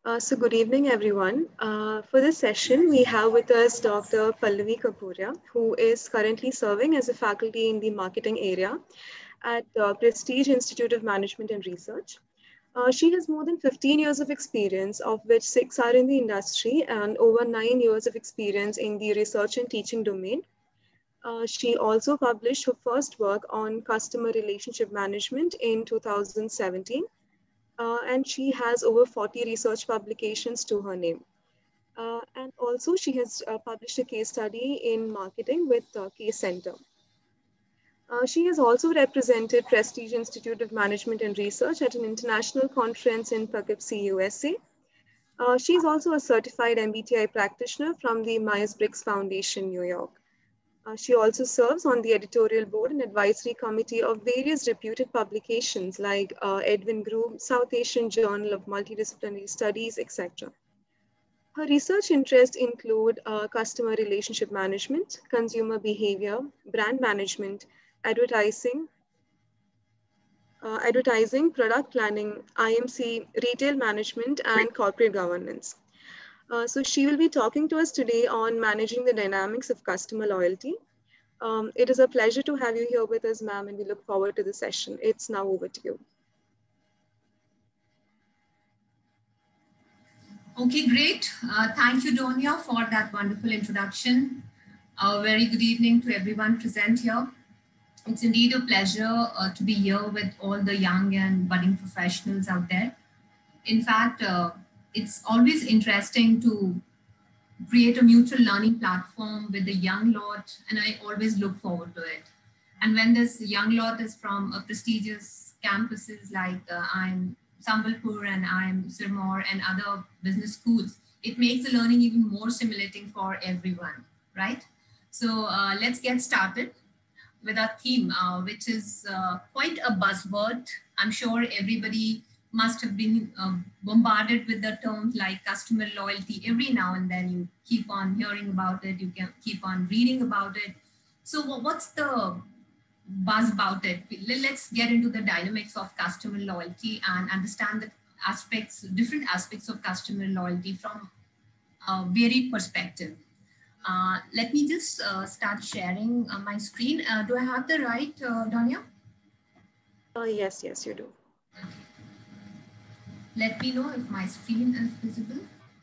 Good evening, everyone. For this session, we have with us Dr. Pallavi Kapuria, who is currently serving as a faculty in the marketing area at the Prestige Institute of Management and Research. She has more than 15 years of experience, of which 6 are in the industry and over 9 years of experience in the research and teaching domain. She also published her first work on customer relationship management in 2017, and she has over 40 research publications to her name. And also, she has published a case study in marketing with Case Center. She has also represented Prestige Institute of Management and Research at an international conference in Poughkeepsie, USA. She is also a certified MBTI practitioner from the Myers-Briggs Foundation, New York. She also serves on the editorial board and advisory committee of various reputed publications like Edwin Group, South Asian Journal of Multidisciplinary Studies, etc. Her research interests include customer relationship management, consumer behavior, brand management, advertising, product planning, IMC, retail management, and corporate governance. So she will be talking to us today on managing the dynamics of customer loyalty. It is a pleasure to have you here with us, ma'am, and we look forward to the session. It's now over to you. Okay, great. Thank you, Donia, for that wonderful introduction. A very good evening to everyone present here. It's indeed a pleasure to be here with all the young and budding professionals out there. In fact, it's always interesting to create a mutual learning platform with the young lot, and I always look forward to it. And when this young lot is from a prestigious campuses like I'm Sambalpur and I'm Sirmaur and other business schools, it makes the learning even more stimulating for everyone, right? So let's get started with our theme, which is quite a buzzword. I'm sure everybody must have been bombarded with the terms like customer loyalty. Every now and then you keep on hearing about it, you can keep on reading about it. So what's the buzz about it? Let's get into the dynamics of customer loyalty and understand the aspects, different aspects of customer loyalty from a varied perspective. Let me just start sharing my screen. Do I have the right, Donia? Yes, you do. Let me know if my screen is visible.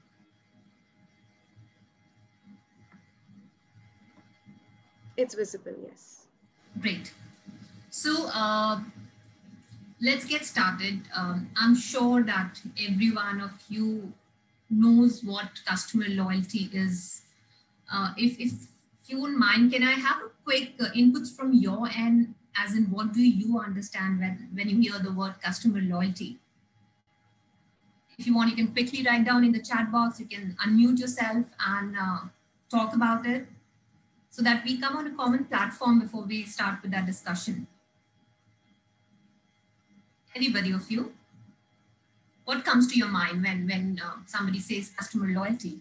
It's visible, yes. Great. So let's get started. I'm sure that every one of you knows what customer loyalty is. If you wouldn't mind, can I have a quick inputs from your end, as in what do you understand when you hear the word customer loyalty? If you want, you can quickly write down in the chat box. You can unmute yourself and talk about it so that we come on a common platform before we start with that discussion. Anybody of you? What comes to your mind when somebody says customer loyalty?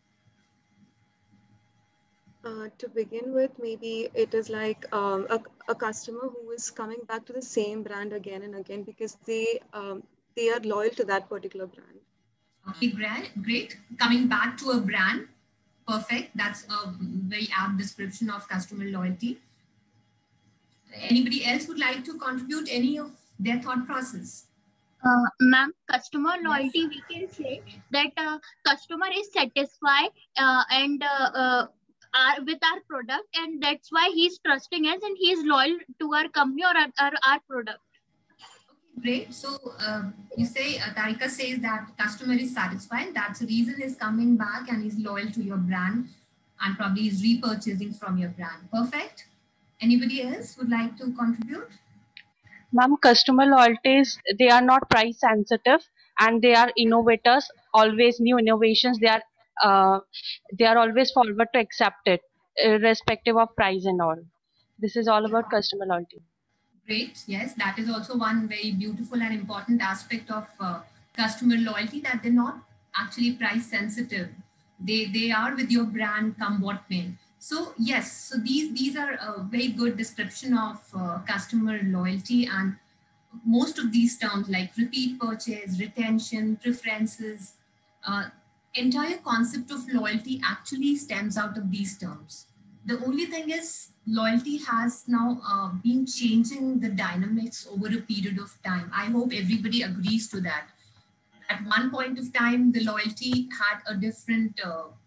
To begin with, maybe it is like a customer who is coming back to the same brand again and again because they are loyal to that particular brand. Okay, great. Coming back to a brand, perfect. That's a very apt description of customer loyalty. Anybody else would like to contribute any of their thought process? Ma'am, customer loyalty, yes. We can say that customer is satisfied with our product, and that's why he's trusting us and he's loyal to our company or our product. Okay, great. So you say, Tarika says that customer is satisfied. That's the reason he's coming back and he's loyal to your brand and probably is repurchasing from your brand. Perfect. Anybody else would like to contribute? Ma'am, customer loyalties, they are not price sensitive and they are innovators, always new innovations. They are always forward to accept it, irrespective of price and all. This is all about customer loyalty. Great. Yes, that is also one very beautiful and important aspect of customer loyalty, that they're not actually price sensitive. They are with your brand come what may. So yes, so these are a very good description of customer loyalty, and most of these terms like repeat purchase, retention, preferences, Uh, Entire concept of loyalty actually stems out of these terms. The only thing is loyalty has now been changing the dynamics over a period of time. I hope everybody agrees to that. At one point of time, the loyalty had a different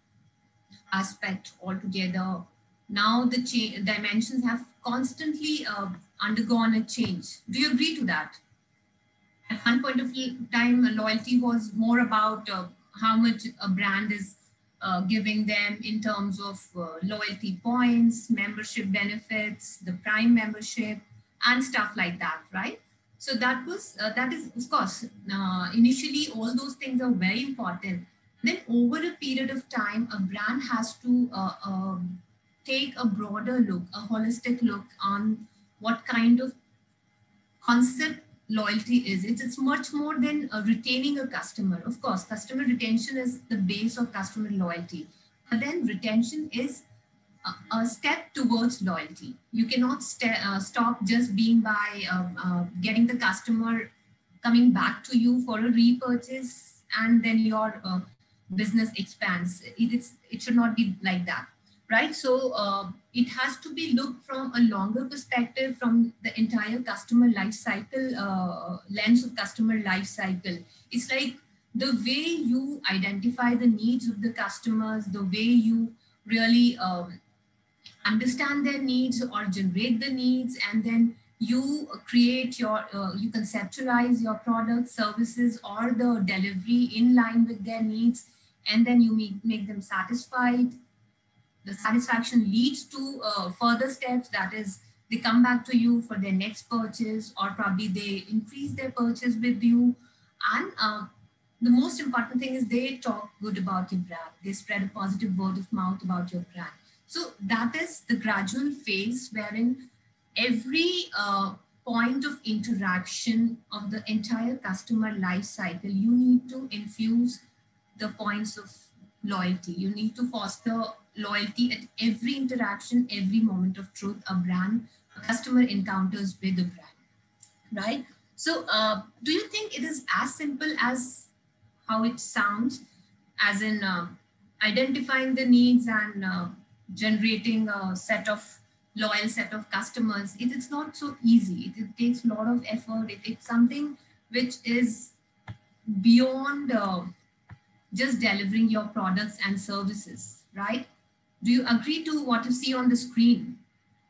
aspect altogether. Now the dimensions have constantly undergone a change. Do you agree to that? At one point of time, loyalty was more about how much a brand is giving them in terms of loyalty points, membership benefits, the Prime membership, and stuff like that, right? So that is, of course, initially all those things are very important. Then over a period of time, a brand has to take a broader look, a holistic look on what kind of concept loyalty is. It's much more than retaining a customer. Of course, customer retention is the base of customer loyalty, but then retention is a step towards loyalty. You cannot stop just being by getting the customer coming back to you for a repurchase and then your business expands. It should not be like that, right? So it has to be looked from a longer perspective, from the entire customer life cycle, lens of customer life cycle. It's like the way you identify the needs of the customers, the way you really understand their needs or generate the needs, and then you create your, you conceptualize your product, services, or the delivery in line with their needs, and then you make them satisfied. The satisfaction leads to further steps, that is, they come back to you for their next purchase, or probably they increase their purchase with you. And the most important thing is they talk good about your brand. They spread a positive word of mouth about your brand. So that is the gradual phase wherein every point of interaction of the entire customer life cycle, you need to infuse the points of loyalty. You need to foster loyalty at every interaction, every moment of truth a customer encounters with a brand, right? So do you think it is as simple as how it sounds, as in identifying the needs and generating a loyal set of customers? It's not so easy. It takes a lot of effort. It's something which is beyond just delivering your products and services, right? Do you agree to what you see on the screen?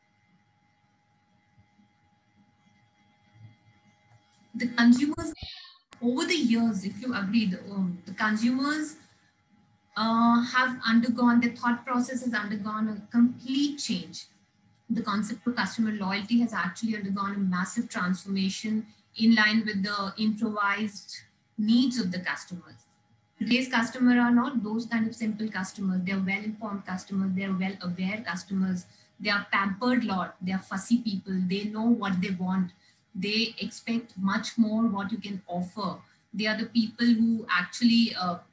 The consumers, over the years, if you agree, the consumers have undergone, the thought process has undergone a complete change. The concept of customer loyalty has actually undergone a massive transformation in line with the improvised needs of the customers. Today's customers are not those kind of simple customers. They're well-informed customers. They're well-aware customers. They are pampered lot. They are fussy people. They know what they want. They expect much more what you can offer. They are the people who actually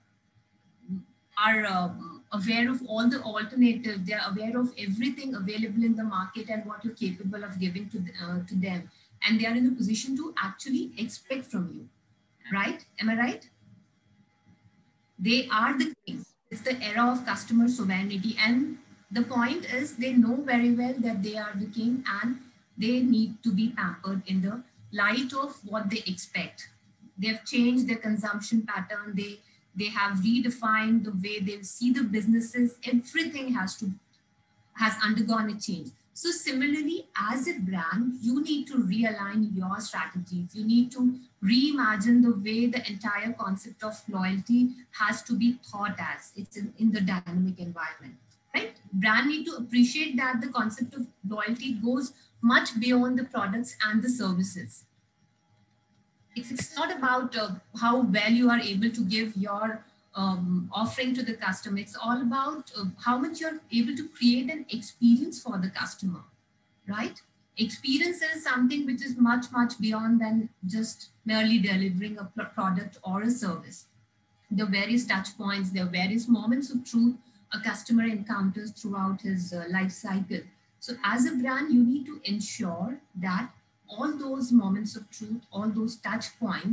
are aware of all the alternatives. They are aware of everything available in the market and what you're capable of giving to them. And they are in a position to actually expect from you, right? Am I right? They are the king. It's the era of customer sovereignty. And the point is they know very well that they are the king and they need to be pampered in the light of what they expect. They've changed their consumption pattern. They have redefined the way they see the businesses. Everything has undergone a change. So similarly, as a brand, you need to realign your strategies. You need to reimagine the way the entire concept of loyalty has to be thought as. It's in the dynamic environment, right? Brand need to appreciate that the concept of loyalty goes much beyond the products and the services. It's not about how well you are able to give your offering to the customer. It's all about how much you're able to create an experience for the customer, right? Experience is something which is much, much beyond than just merely delivering a product or a service. The various touch points, the various moments of truth a customer encounters throughout his life cycle. So as a brand, you need to ensure that all those moments of truth, all those touch points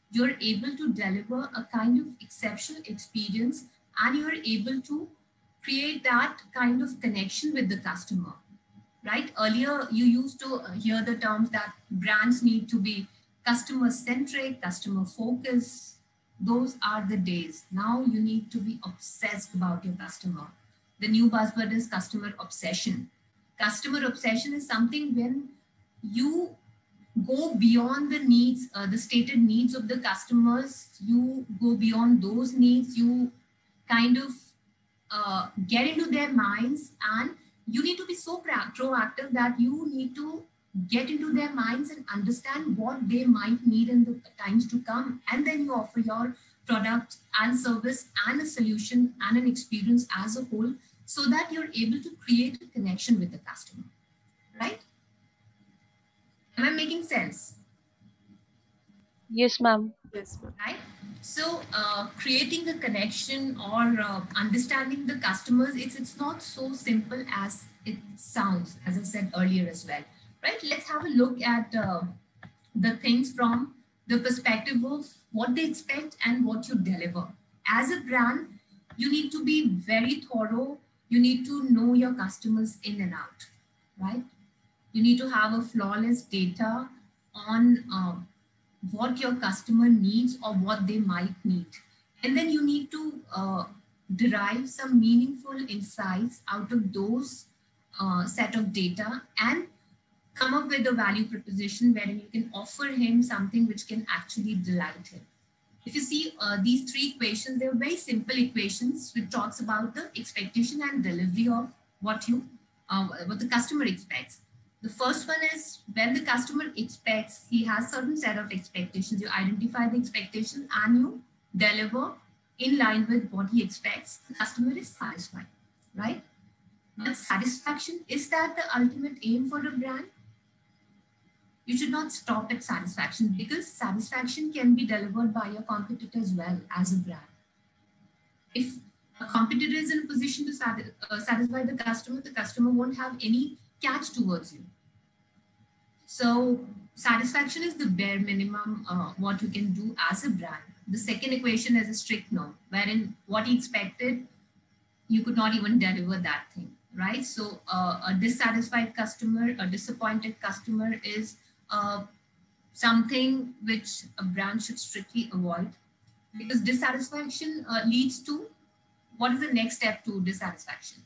you're able to deliver a kind of exceptional experience, and you're able to create that kind of connection with the customer, right? Earlier, you used to hear the terms that brands need to be customer centric, customer focused. Those are the days. Now you need to be obsessed about your customer. The new buzzword is customer obsession. Customer obsession is something when you go beyond the needs, the stated needs of the customers, you go beyond those needs, you kind of get into their minds, and you need to be so proactive that you need to get into their minds and understand what they might need in the times to come. And then you offer your product and service and a solution and an experience as a whole, so that you're able to create a connection with the customer, right? Am I making sense? Yes, ma'am. Yes, ma'am. Right? So creating a connection or understanding the customers, it's not so simple as it sounds, as I said earlier as well, right? Let's have a look at the things from the perspective of what they expect and what you deliver. As a brand, you need to be very thorough. You need to know your customers in and out, right? You need to have a flawless data on what your customer needs or what they might need. And then you need to derive some meaningful insights out of those set of data and come up with a value proposition wherein you can offer him something which can actually delight him. If you see these three equations, they're very simple equations which talks about the expectation and delivery of what the customer expects. The first one is when the customer expects, he has certain set of expectations. You identify the expectation and you deliver in line with what he expects. The customer is satisfied, right? But satisfaction, is that the ultimate aim for a brand? You should not stop at satisfaction, because satisfaction can be delivered by your competitor as well as a brand. If a competitor is in a position to satisfy the customer won't have any catch towards you. So satisfaction is the bare minimum what you can do as a brand. The second equation is a strict no, wherein what he expected, you could not even deliver that thing, right? So a dissatisfied customer, a disappointed customer is something which a brand should strictly avoid, because dissatisfaction leads to, what is the next step to dissatisfaction?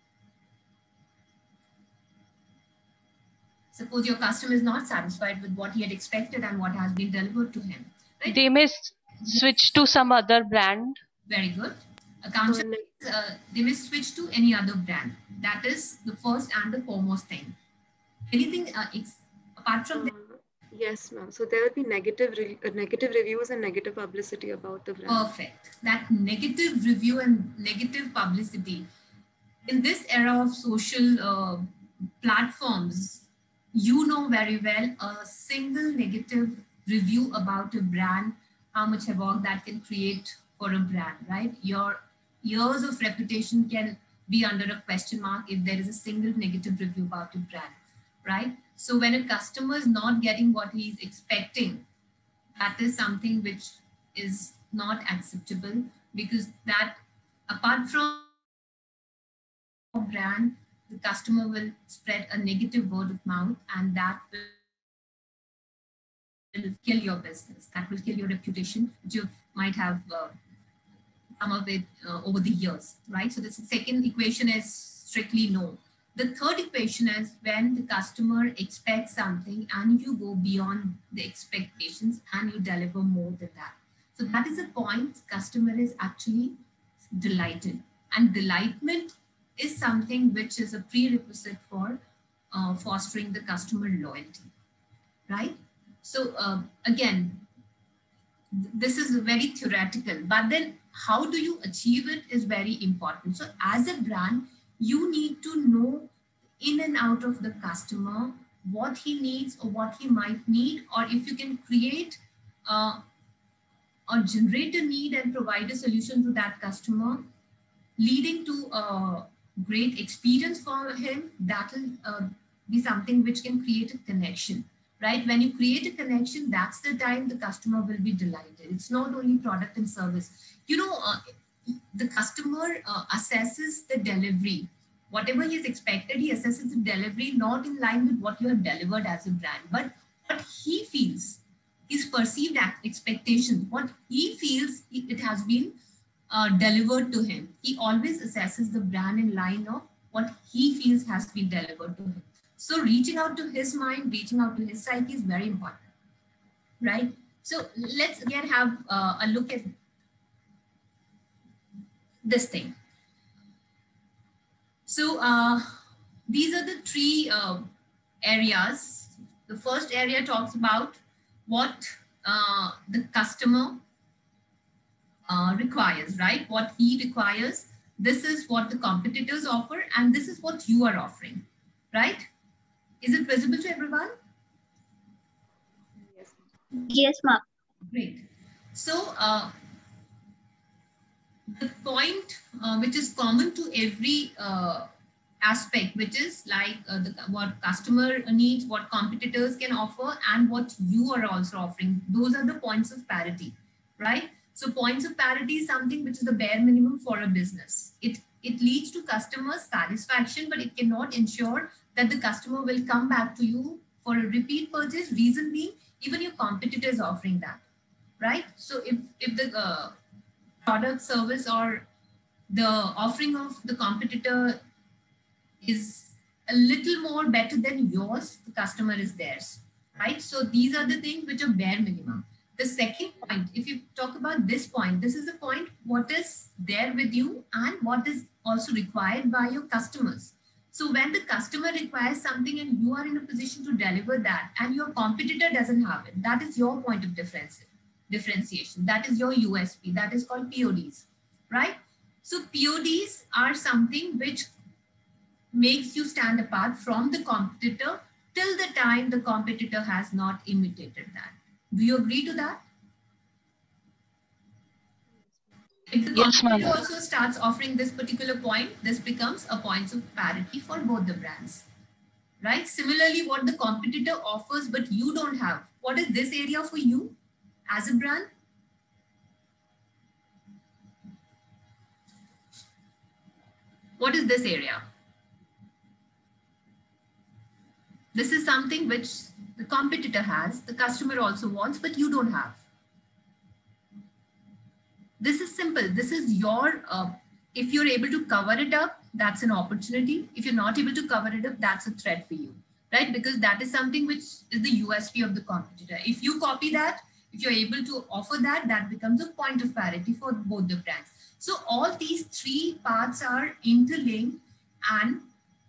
Suppose your customer is not satisfied with what he had expected and what has been delivered to him, right? They may switch to some other brand. Very good. They may switch to any other brand. That is the first and the foremost thing. Anything apart from that? Yes, ma'am. So there will be negative reviews and negative publicity about the brand. Perfect. That negative review and negative publicity. In this era of social platforms, you know very well, a single negative review about a brand, how much havoc that can create for a brand, right? Your years of reputation can be under a question mark if there is a single negative review about a brand, right? So when a customer is not getting what he is expecting, that is something which is not acceptable, because that, apart from a brand, the customer will spread a negative word of mouth, and that will kill your business. That will kill your reputation, which you might have come up with over the years, right? So this second equation is strictly no. The third equation is when the customer expects something and you go beyond the expectations and you deliver more than that. So that is the point. Customer is actually delighted, and delightment is something which is a prerequisite for fostering the customer loyalty, right? So again, this is very theoretical, but then how do you achieve it is very important. So as a brand, you need to know in and out of the customer what he needs or what he might need, or if you can create or generate a need and provide a solution to that customer, leading to a great experience for him, that will be something which can create a connection. right? When you create a connection, that's the time the customer will be delighted. It's not only product and service. You know, the customer assesses the delivery. Whatever he is expected, he assesses the delivery not in line with what you have delivered as a brand, but what he feels, his perceived expectations, what he feels it has been delivered to him. He always assesses the brand in line of what he feels has been delivered to him. So reaching out to his mind, reaching out to his psyche is very important, right? So let's again have a look at this thing. So these are the three areas. The first area talks about what the customer requires, right? What he requires. This is what the competitors offer, and this is what you are offering, right? Is it visible to everyone? Yes. Yes, ma'am. Great. So the point which is common to every aspect, which is like what customer needs, what competitors can offer, and what you are also offering. Those are the points of parity, right? So points of parity is something which is the bare minimum for a business. It leads to customer satisfaction, but it cannot ensure that the customer will come back to you for a repeat purchase. Reason being, even your competitor is offering that, right? So if the product, service, or the offering of the competitor is a little more better than yours, the customer is theirs, right? So these are the things which are bare minimum. The second point, if you talk about this point, this is the point, what is there with you and what is also required by your customers. So when the customer requires something and you are in a position to deliver that and your competitor doesn't have it, that is your point of differentiation. That is your USP. That is called PODs, right? So PODs are something which makes you stand apart from the competitor till the time the competitor has not imitated that. Do you agree to that? If the Yes, ma'am. competitor also starts offering this particular point, this becomes a point of parity for both the brands, right? Similarly, what the competitor offers but you don't have, what is this area for you as a brand? What is this area? This is something which the competitor has, the customer also wants, but you don't have. This is simple. This is your, if you're able to cover it up, that's an opportunity. If you're not able to cover it up, that's a threat for you, right? Because that is something which is the USP of the competitor. If you copy that, if you're able to offer that, that becomes a point of parity for both the brands. So all these three parts are interlinked, and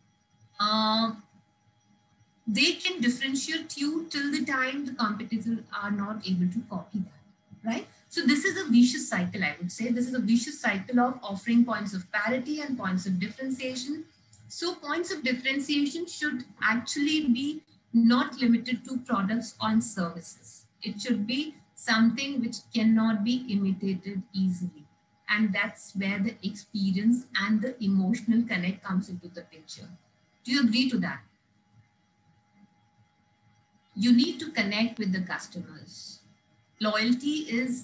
they can differentiate you till the time the competitors are not able to copy that, right? So this is a vicious cycle, I would say. This is a vicious cycle of offering points of parity and points of differentiation. So points of differentiation should actually be not limited to products or services. It should be something which cannot be imitated easily. And that's where the experience and the emotional connect comes into the picture. Do you agree to that? You need to connect with the customers. Loyalty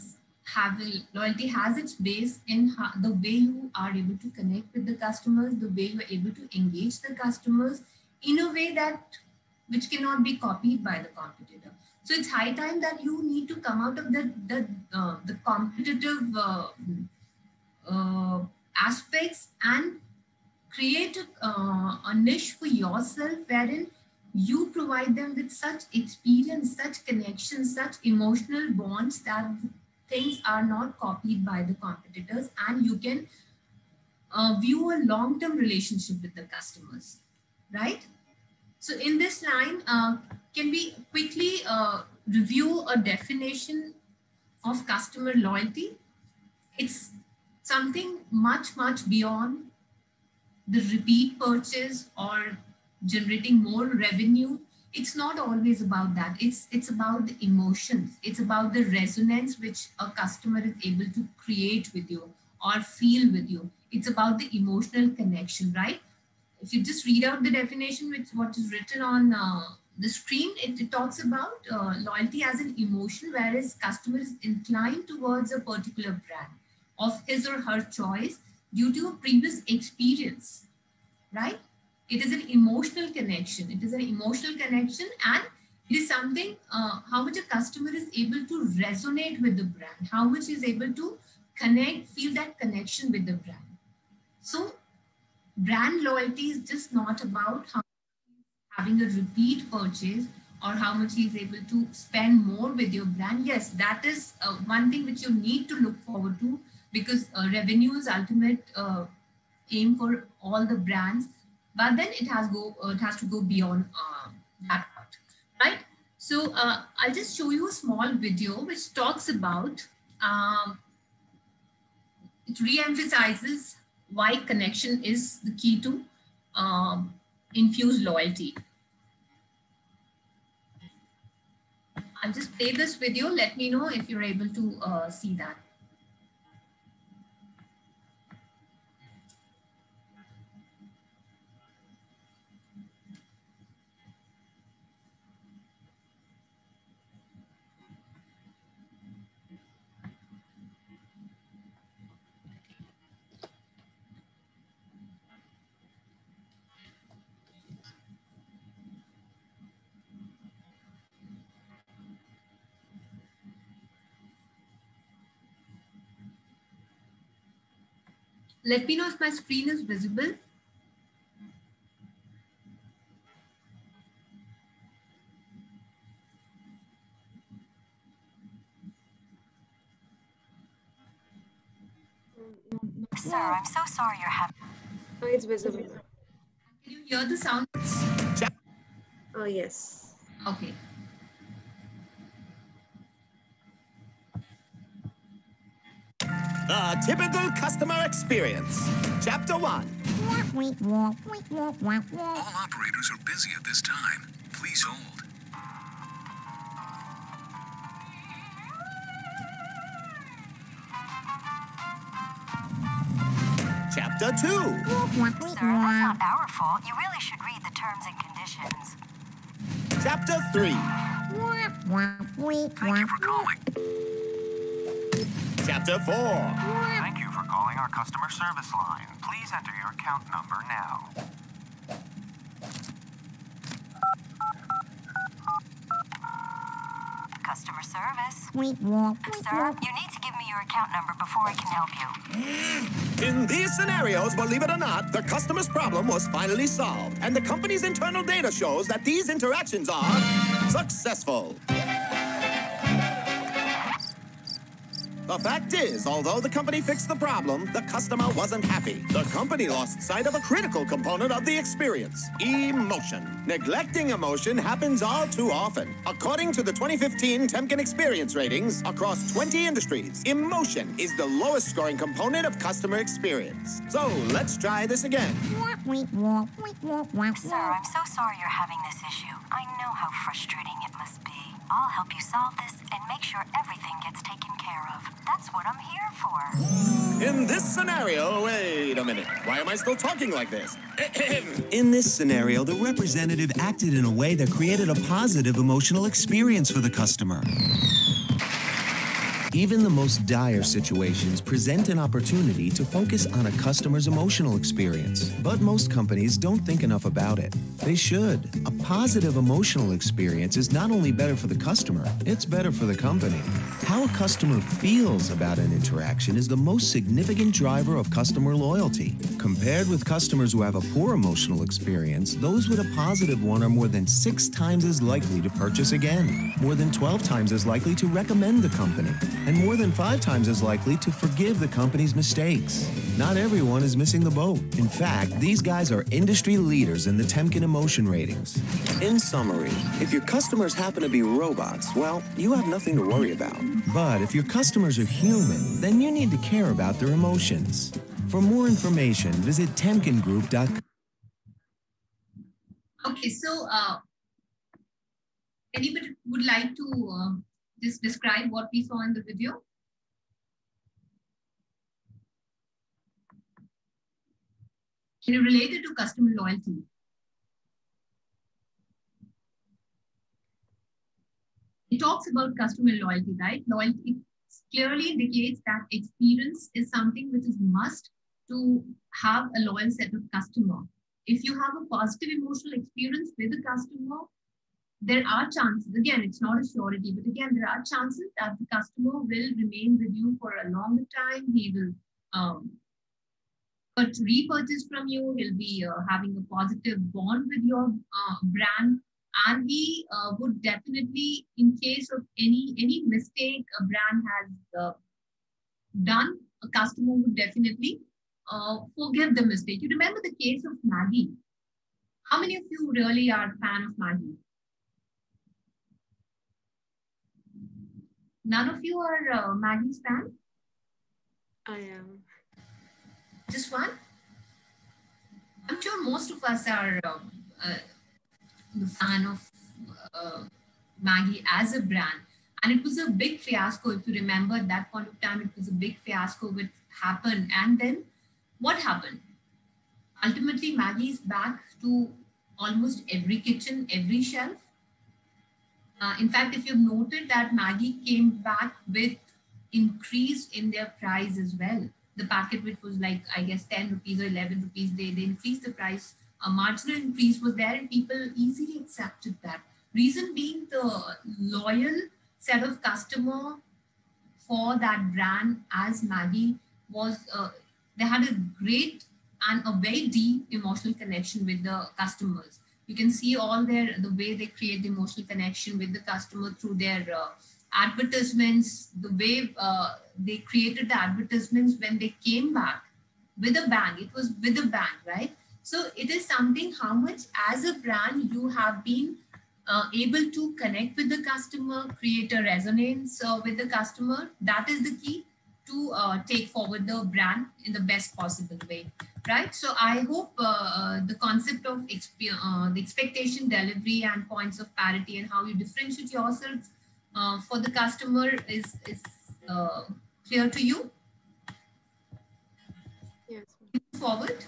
has its base in the way you are able to connect with the customers, the way you are able to engage the customers in a way which cannot be copied by the competitor. So it's high time that you need to come out of the competitive aspects and create a niche for yourself wherein you provide them with such experience, such connections, such emotional bonds that things are not copied by the competitors, and you can view a long-term relationship with the customers, right? So in this line, can we quickly review a definition of customer loyalty? It's something much, much beyond the repeat purchase or generating more revenue. It's not always about that. It's about the emotions. It's about the resonance which a customer is able to create with you or feel with you. It's about the emotional connection, right? If you just read out the definition, which what is written on the screen, it talks about loyalty as an emotion, whereas customer is inclined towards a particular brand of his or her choice due to a previous experience, right? It is an emotional connection. It is an emotional connection, and it is something how much a customer is able to resonate with the brand, how much is able to connect, feel that connection with the brand. So brand loyalty is just not about how having a repeat purchase or how much he is able to spend more with your brand. Yes, that is one thing which you need to look forward to, because revenue is ultimate aim for all the brands, but then it has to go beyond that part, right? So I'll just show you a small video which talks about it re-emphasizes why connection is the key to infuse loyalty. I'll just play this video. Let me know if you're able to see that. Let me know if my screen is visible. Sir, I'm so sorry you're having... Oh, it's visible. Can you hear the sound? Oh, yes. Okay. The typical customer experience. Chapter 1. All operators are busy at this time. Please hold. Chapter 2. Sir, that's not our fault. You really should read the terms and conditions. Chapter 3. Thank you for calling. Chapter 4. Thank you for calling our customer service line. Please enter your account number now. Customer service. Sir, you need to give me your account number before I can help you. In these scenarios, believe it or not, the customer's problem was finally solved, and the company's internal data shows that these interactions are successful. The fact is, although the company fixed the problem, the customer wasn't happy. The company lost sight of a critical component of the experience: emotion. Neglecting emotion happens all too often. According to the 2015 Temkin Experience Ratings, across 20 industries, emotion is the lowest scoring component of customer experience. So let's try this again. Sir, I'm so sorry you're having this issue. I know how frustrating it must be. I'll help you solve this and make sure everything gets taken care of. That's what I'm here for. In this scenario, wait a minute. Why am I still talking like this? In this scenario, the representative acted in a way that created a positive emotional experience for the customer. Even the most dire situations present an opportunity to focus on a customer's emotional experience. But most companies don't think enough about it. They should. A positive emotional experience is not only better for the customer, it's better for the company. How a customer feels about an interaction is the most significant driver of customer loyalty. Compared with customers who have a poor emotional experience, those with a positive one are more than 6 times as likely to purchase again, more than 12 times as likely to recommend the company, and more than 5 times as likely to forgive the company's mistakes. Not everyone is missing the boat. In fact, these guys are industry leaders in the Temkin Emotion Ratings. In summary, if your customers happen to be robots, well, you have nothing to worry about. But if your customers are human, then you need to care about their emotions. For more information, visit temkingroup.com. Okay, so anybody would like to just describe what we saw in the video? Can you relate it to customer loyalty? it talks about customer loyalty, right? Loyalty clearly indicates that experience is something which is must to have a loyal set of customer. If you have a positive emotional experience with a customer, there are chances, again, it's not a surety, but again, there are chances that the customer will remain with you for a longer time. He will repurchase from you. He'll be having a positive bond with your brand. And he would definitely, in case of any mistake a brand has done, a customer would definitely forgive the mistake. You remember the case of Maggi. How many of you really are a fan of Maggi? None of you are Maggi's fan? I am. Just one? I'm sure most of us are the fan of Maggi as a brand. And it was a big fiasco. If you remember at that point of time, it was a big fiasco which happened. And then what happened? Ultimately, Maggi is back to almost every kitchen, every shelf. In fact, if you've noted that Maggi came back with increase in their price as well. The packet, which was like, I guess, 10 rupees or 11 rupees, they increased the price. A marginal increase was there and people easily accepted that. Reason being the loyal set of customer for that brand as Maggi was, they had a great and a very deep emotional connection with the customers. You can see all the way they create the emotional connection with the customer through their advertisements, the way they created the advertisements when they came back with a bang. It was with a bang, right? So it is something how much as a brand you have been able to connect with the customer, create a resonance with the customer. That is the key to take forward the brand in the best possible way, right? So I hope the concept of the expectation, delivery, and points of parity and how you differentiate yourselves for the customer is clear to you. Yes. Move forward.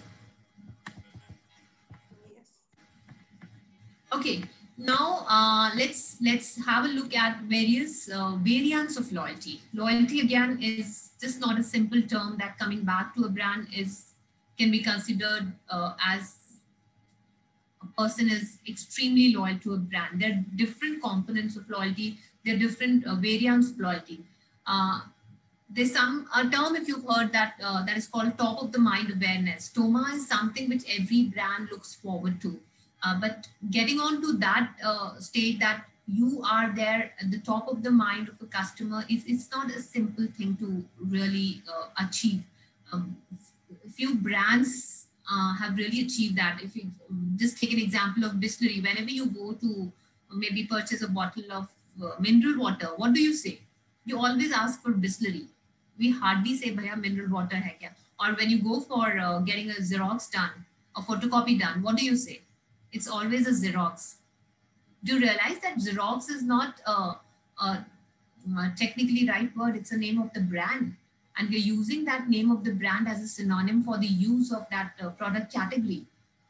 Yes. Okay. Now let's have a look at various variants of loyalty. Loyalty again is just not a simple term that coming back to a brand can be considered as a person is extremely loyal to a brand. There are different components of loyalty. There are different variants of loyalty. There's a term, if you've heard, that that is called top of the mind awareness. TOMA is something which every brand looks forward to. But getting on to that state that you are there at the top of the mind of the customer, it's not a simple thing to really achieve. Few brands have really achieved that. If you just take an example of Bisleri, whenever you go to maybe purchase a bottle of mineral water, what do you say? You always ask for Bisleri. We hardly say, "Bhaiya, mineral water hai kya?" Or when you go for getting a Xerox done, a photocopy done, what do you say? It's always a Xerox. Do you realize that Xerox is not a technically right word? It's a name of the brand. And we're using that name of the brand as a synonym for the use of that product category.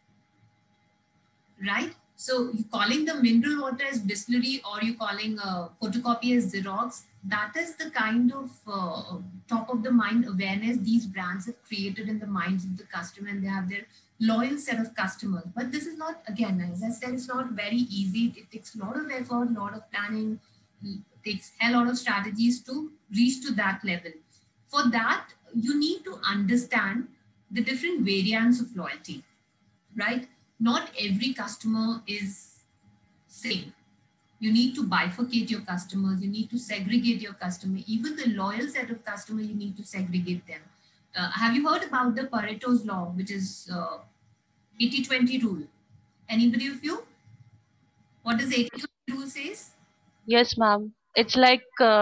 Right? So you calling the mineral water as Bisleri or you calling a photocopy as Xerox, that is the kind of top of the mind awareness these brands have created in the minds of the customer, and they have their loyal set of customers. But this is not, again, as I said, it's not very easy. It takes a lot of effort, a lot of planning, it takes a lot of strategies to reach to that level. For that, you need to understand the different variants of loyalty, right? Not every customer is same. You need to bifurcate your customers. You need to segregate your customer. Even the loyal set of customers, you need to segregate them. Have you heard about the Pareto's law, which is 80-20 rule? Anybody of you? What does 80-20 rule says? Yes, ma'am. It's like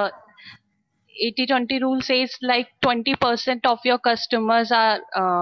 80-20 rule says like 20% of your customers are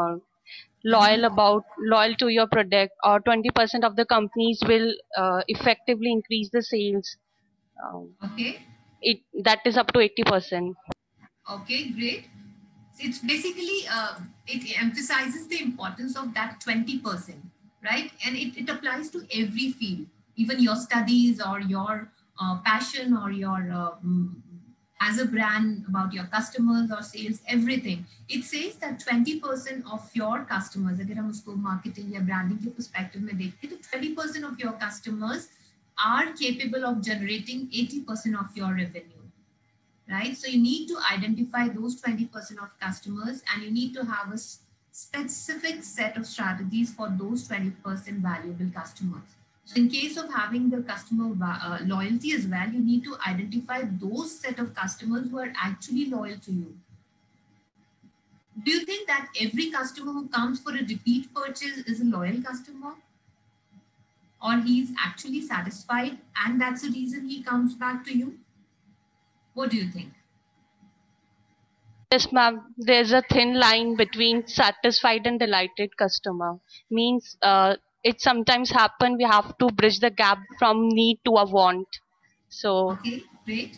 loyal to your product, or 20% of the companies will effectively increase the sales. Okay. That is up to 80%. Okay, great. It's basically, it emphasizes the importance of that 20%, right? And it applies to every field, even your studies or your passion or your as a brand, about your customers or sales, everything. It says that 20% of your customers, अगर हम उसको marketing या branding के perspective में देखते हैं, तो 20% of your customers are capable of generating 80% of your revenue, right? So you need to identify those 20% of customers, and you need to have a specific set of strategies for those 20% valuable customers. So in case of having the customer loyalty as well, you need to identify those set of customers who are actually loyal to you. Do you think that every customer who comes for a repeat purchase is a loyal customer? Or he's actually satisfied and that's the reason he comes back to you? What do you think? Yes, ma'am. There's a thin line between satisfied and delighted customer. Means it sometimes happen we have to bridge the gap from need to a want. So okay, great.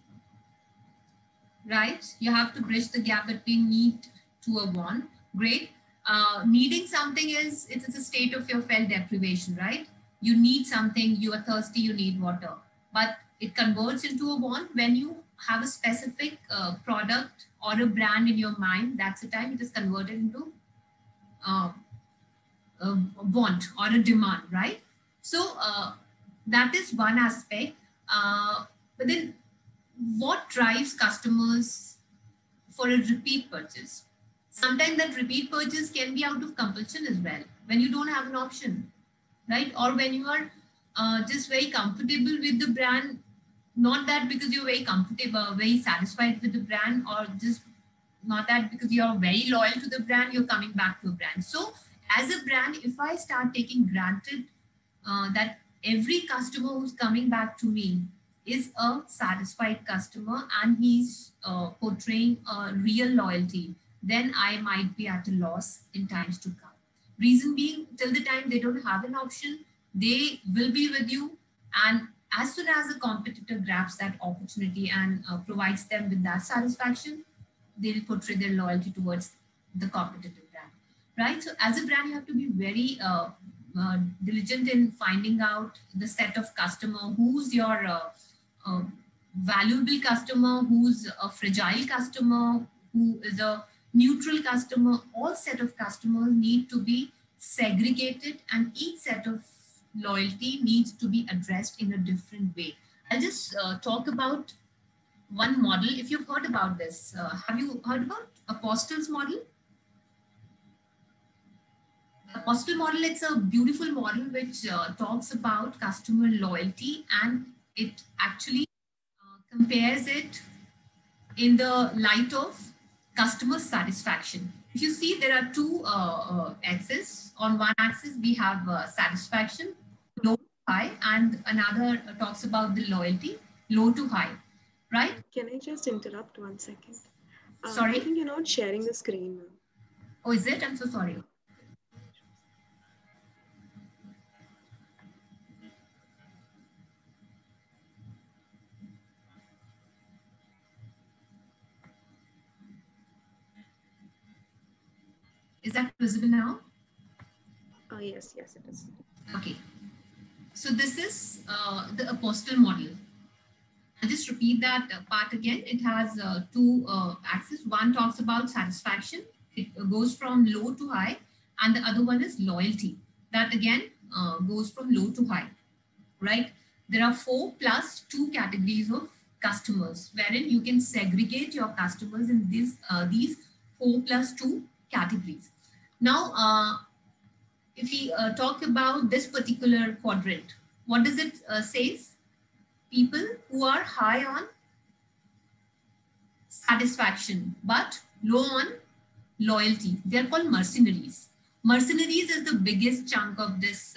Right, you have to bridge the gap between need to a want. Great. Needing something is, it is a state of your felt deprivation, right? You need something, you are thirsty, you need water, but it converts into a want when you have a specific product or a brand in your mind. That's the time it is converted into a want or a demand, right? So that is one aspect. But then what drives customers for a repeat purchase? Sometimes that repeat purchase can be out of compulsion as well, when you don't have an option, right? Or when you are just very comfortable with the brand, not that because you're very comfortable, very satisfied with the brand, or just not that because you're very loyal to the brand, you're coming back to a brand. So as a brand, if I start taking granted that every customer who's coming back to me is a satisfied customer and he's portraying a real loyalty, then I might be at a loss in times to come. Reason being, till the time they don't have an option, they will be with you. And as soon as a competitor grabs that opportunity and provides them with that satisfaction, they'll portray their loyalty towards the competitive brand, right? So as a brand, you have to be very diligent in finding out the set of customer, who's your valuable customer, who's a fragile customer, who is a neutral customer. All set of customers need to be segregated, and each set of loyalty needs to be addressed in a different way. I'll just talk about one model. If you've heard about this, have you heard about Apostle's model? Apostle model, it's a beautiful model which talks about customer loyalty, and it actually compares it in the light of customer satisfaction. If you see, there are two axes. On one axis, we have satisfaction, low to high, and another talks about the loyalty, low to high, right? Can I just interrupt 1 second? Sorry? I think you're not sharing the screen now. Oh, is it? I'm so sorry. Is that visible now? Yes, it is. Okay. So this is the Apostle model. I'll just repeat that part again. It has two axes. One talks about satisfaction. It goes from low to high. And the other one is loyalty. That again goes from low to high, right? There are 4 plus 2 categories of customers, wherein you can segregate your customers in these 4 plus 2 categories. Now, if we talk about this particular quadrant, what does it say? People who are high on satisfaction but low on loyalty. They are called mercenaries. Mercenaries is the biggest chunk of this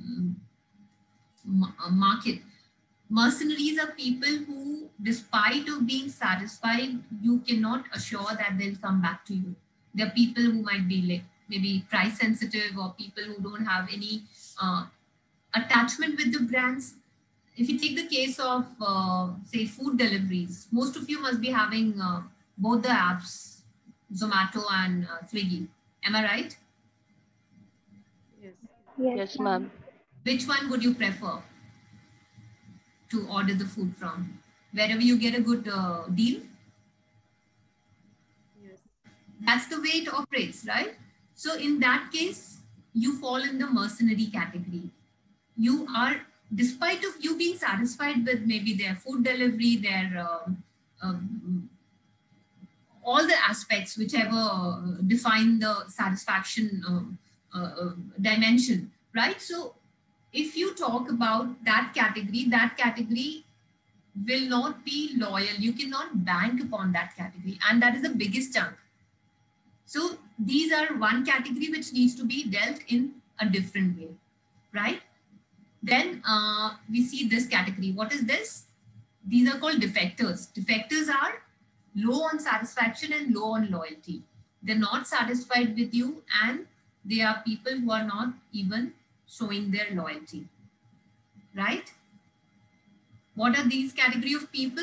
market. Mercenaries are people who, despite of being satisfied, you cannot assure that they'll come back to you. There are people who might be like maybe price sensitive, or people who don't have any attachment with the brands. If you take the case of, say, food deliveries, most of you must be having both the apps, Zomato and Swiggy. Am I right? Yes. yes, ma'am. Which one would you prefer? to order the food from. Wherever you get a good deal, Yes. that's the way it operates, right? So in that case, you fall in the mercenary category. You are, despite of you being satisfied with maybe their food delivery, their all the aspects whichever define the satisfaction dimension, right? So if you talk about that category will not be loyal. You cannot bank upon that category, and that is the biggest chunk. So these are one category which needs to be dealt in a different way, right? Then we see this category. What is this? These are called defectors. Defectors are low on satisfaction and low on loyalty. They're not satisfied with you, and they are people who are not even showing their loyalty, right? What are these category of people?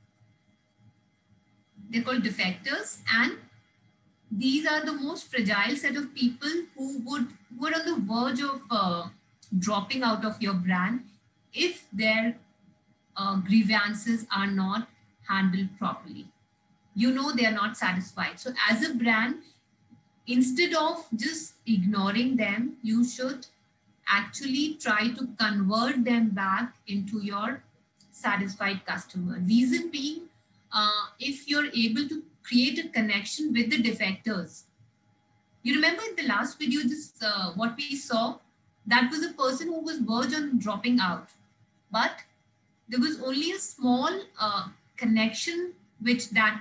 They're called defectors, and these are the most fragile set of people who are on the verge of dropping out of your brand if their grievances are not handled properly. You know they are not satisfied. So as a brand, instead of just ignoring them, you should actually try to convert them back into your satisfied customer. Reason being, if you're able to create a connection with the defectors. You remember in the last video, just what we saw, that was a person who was verge on dropping out, but there was only a small connection which that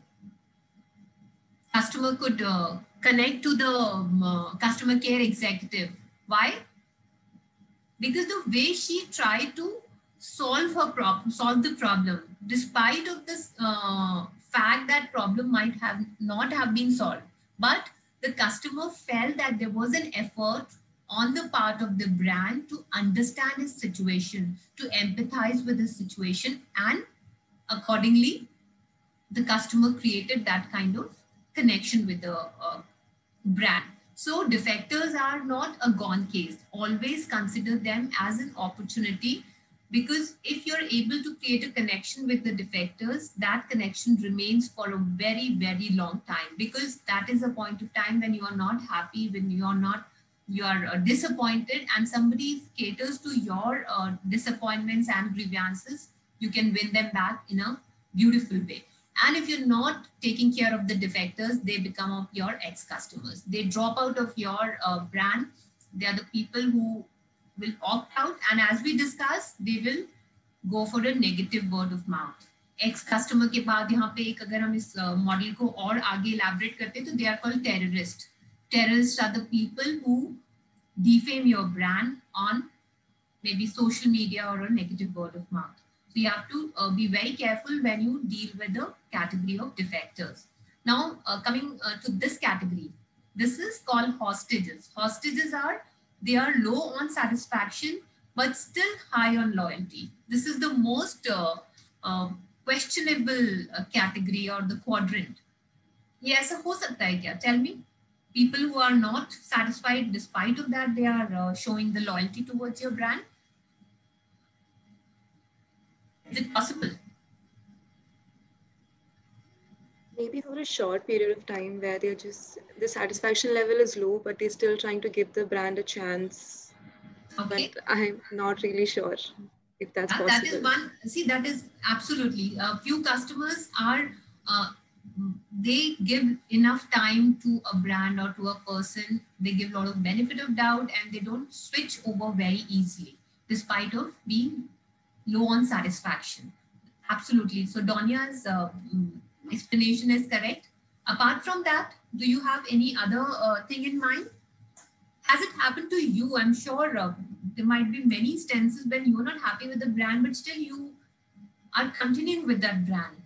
customer could connect to the customer care executive. Why? Because the way she tried to solve the problem, despite of this fact that problem might have not have been solved, but the customer felt that there was an effort on the part of the brand to understand his situation, to empathize with his situation, and accordingly, the customer created that kind of connection with the brand. So defectors are not a gone case. Always consider them as an opportunity, because if you're able to create a connection with the defectors, that connection remains for a very, very long time, because that is a point of time when you are not happy, when you are disappointed, and somebody caters to your disappointments and grievances. You can win them back in a beautiful way. And if you're not taking care of the defectors, they become your ex-customers. They drop out of your brand. They are the people who will opt out. And as we discussed, they will go for a negative word of mouth. Ex-customer के बाद यहाँ पे एक अगर हम इस model को और आगे elaborate करते हैं तो they are called terrorists. Terrorists are the people who defame your brand on maybe social media or a negative word of mouth. So you have to be very careful when you deal with the category of defectors. Now, coming to this category, this is called hostages. Hostages they are low on satisfaction, but still high on loyalty. This is the most questionable category or the quadrant. ये ऐसा हो सकता है क्या? Tell me. People who are not satisfied, despite of that, they are showing the loyalty towards your brand. Is it possible? Maybe for a short period of time where they're just, the satisfaction level is low, but they're still trying to give the brand a chance. Okay. But I'm not really sure if that's possible. That is one, see, that is absolutely. A few customers are, they give enough time to a brand or to a person. They give a lot of benefit of doubt, and they don't switch over very easily, despite of being low on satisfaction. Absolutely. So Donya's explanation is correct. Apart from that, do you have any other thing in mind? Has it happened to you? I'm sure there might be many instances when you're not happy with the brand, but still you are continuing with that brand.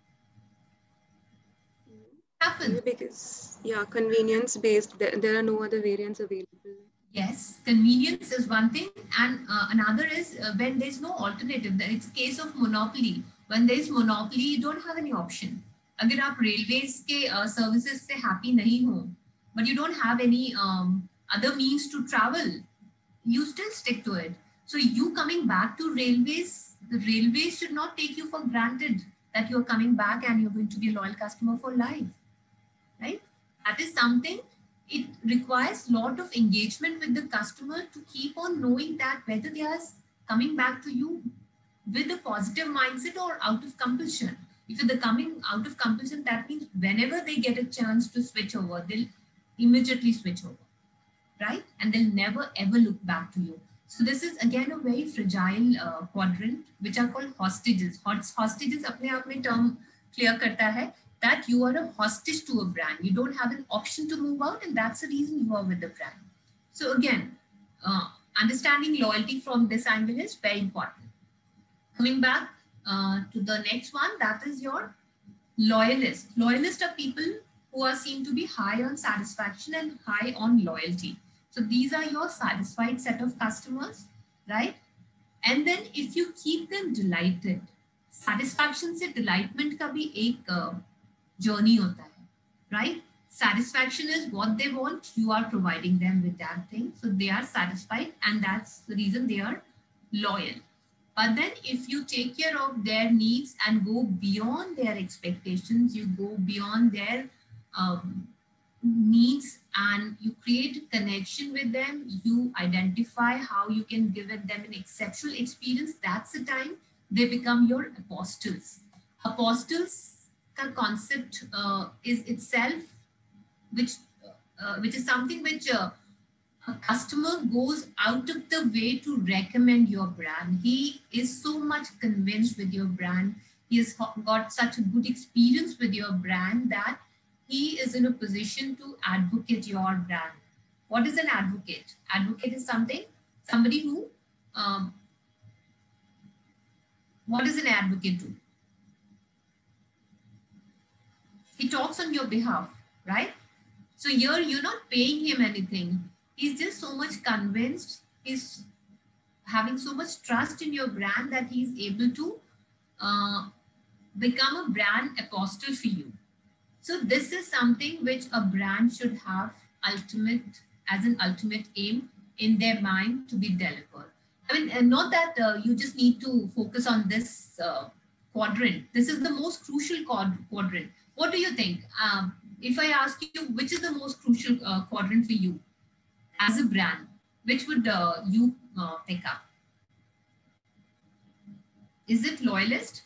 Happens. Because, yeah, convenience based, there are no other variants available. Yes, convenience is one thing, and another is when there's no alternative. It's a case of monopoly. When there's monopoly, you don't have any option. अगर आप railways के services से happy नहीं हो, but you don't have any other means to travel, you still stick to it. So you coming back to railways the railways should not take you for granted that you're coming back and you're going to be a loyal customer for life, right? That is something, it requires a lot of engagement with the customer to keep on knowing that whether they are coming back to you with a positive mindset or out of compulsion. If they're coming out of compulsion, that means whenever they get a chance to switch over, they'll immediately switch over, right? And they'll never ever look back to you. So this is again a very fragile quadrant, which are called hostages. Hostages apne aap mein term clear karta hai that you are a hostage to a brand. You don't have an option to move out, and that's the reason you are with the brand. So again, understanding loyalty from this angle is very important. Coming back to the next one, that is your loyalist. Loyalists are people who are seen to be high on satisfaction and high on loyalty. So these are your satisfied set of customers, right? And then if you keep them delighted, satisfaction से delightment का भी एक journey होता है, right? Satisfaction is what they want. You are providing them with that thing. So they are satisfied, and that's the reason they are loyal. But then if you take care of their needs and go beyond their expectations, you go beyond their needs and you create a connection with them, you identify how you can give them an exceptional experience, that's the time they become your apostles. Apostles ka concept is itself, which is something which a customer goes out of the way to recommend your brand. He is so much convinced with your brand. He has got such a good experience with your brand that he is in a position to advocate your brand. What is an advocate? Advocate is somebody who, what does an advocate do? He talks on your behalf, right? So here you're not paying him anything. He's just so much convinced, he's having so much trust in your brand that he's able to become a brand apostle for you. So this is something which a brand should have as an ultimate aim in their mind to be delivered. I mean, not that you just need to focus on this quadrant. This is the most crucial quadrant. What do you think? If I ask you, which is the most crucial quadrant for you as a brand, which would you pick up? Is it loyalist?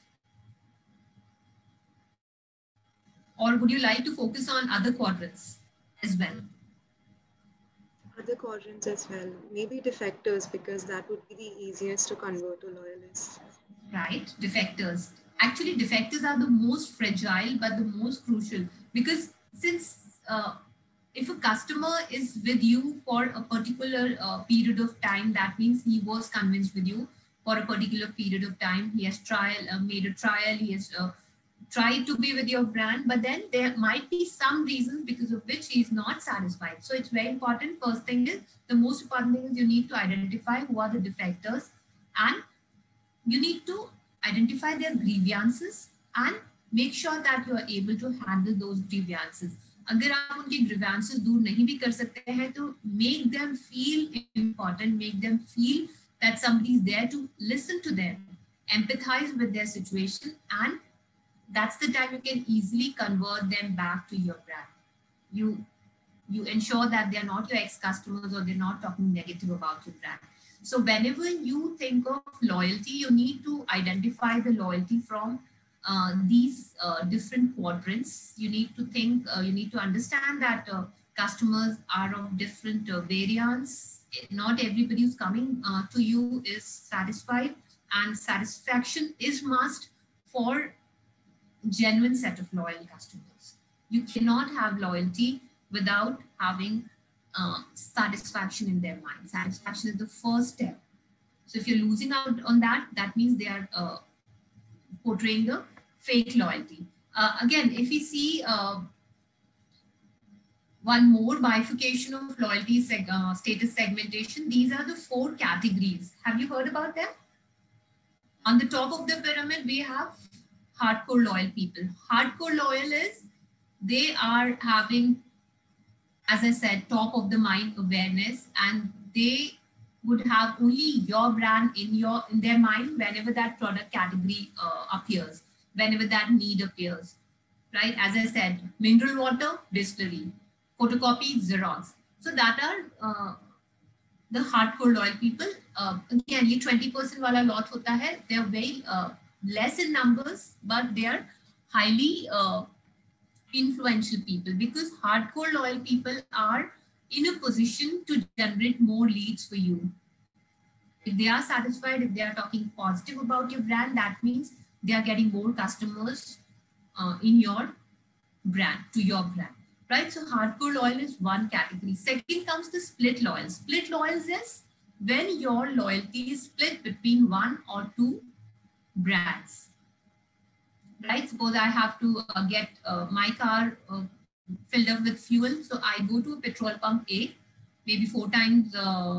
Or would you like to focus on other quadrants as well? Other quadrants as well. Maybe defectors, because that would be the easiest to convert to loyalists. Right, defectors. Actually, defectors are the most fragile, but the most crucial, because since if a customer is with you for a particular period of time, that means he was convinced with you for a particular period of time. He has made a trial, he has tried to be with your brand, but then there might be some reasons because of which he is not satisfied. So it's very important. First thing is, the most important thing is you need to identify who are the defectors, and you need to identify their grievances and make sure that you are able to handle those grievances. अगर आप उनके grievances दूर नहीं भी कर सकते हैं, तो make them feel important, make them feel that somebody is there to listen to them, empathize with their situation, and that's the time you can easily convert them back to your brand. You ensure that they're not your ex-customers or they're not talking negative about your brand. So whenever you think of loyalty, you need to identify the loyalty from these different quadrants. You need to think, you need to understand that customers are of different variants. Not everybody who's coming to you is satisfied, and satisfaction is must for genuine set of loyal customers. You cannot have loyalty without having satisfaction in their mind. Satisfaction is the first step. So if you're losing out on that, that means they are portraying a fake loyalty. Again, if we see one more bifurcation of loyalty status segmentation, these are the 4 categories. Have you heard about them? On the top of the pyramid, we have hardcore loyal people. Hardcore loyal is, they are having, as I said, top of the mind awareness, and they would have only your brand in their mind whenever that product category appears, whenever that need appears, right? As I said, mineral water, distillery, photocopy, Xerox. So that are the hardcore loyal people. Again, ये 20% वाला lot होता है. They are very less in numbers, but they are highly influential people, because hardcore loyal people are in a position to generate more leads for you. If they are satisfied, if they are talking positive about your brand, that means they are getting more customers in your brand, to your brand, right? So hardcore loyal is one category. Second comes the split loyals. Split loyals is when your loyalty is split between one or two brands, right? Suppose I have to get my car filled up with fuel. So I go to a petrol pump A, maybe 4 times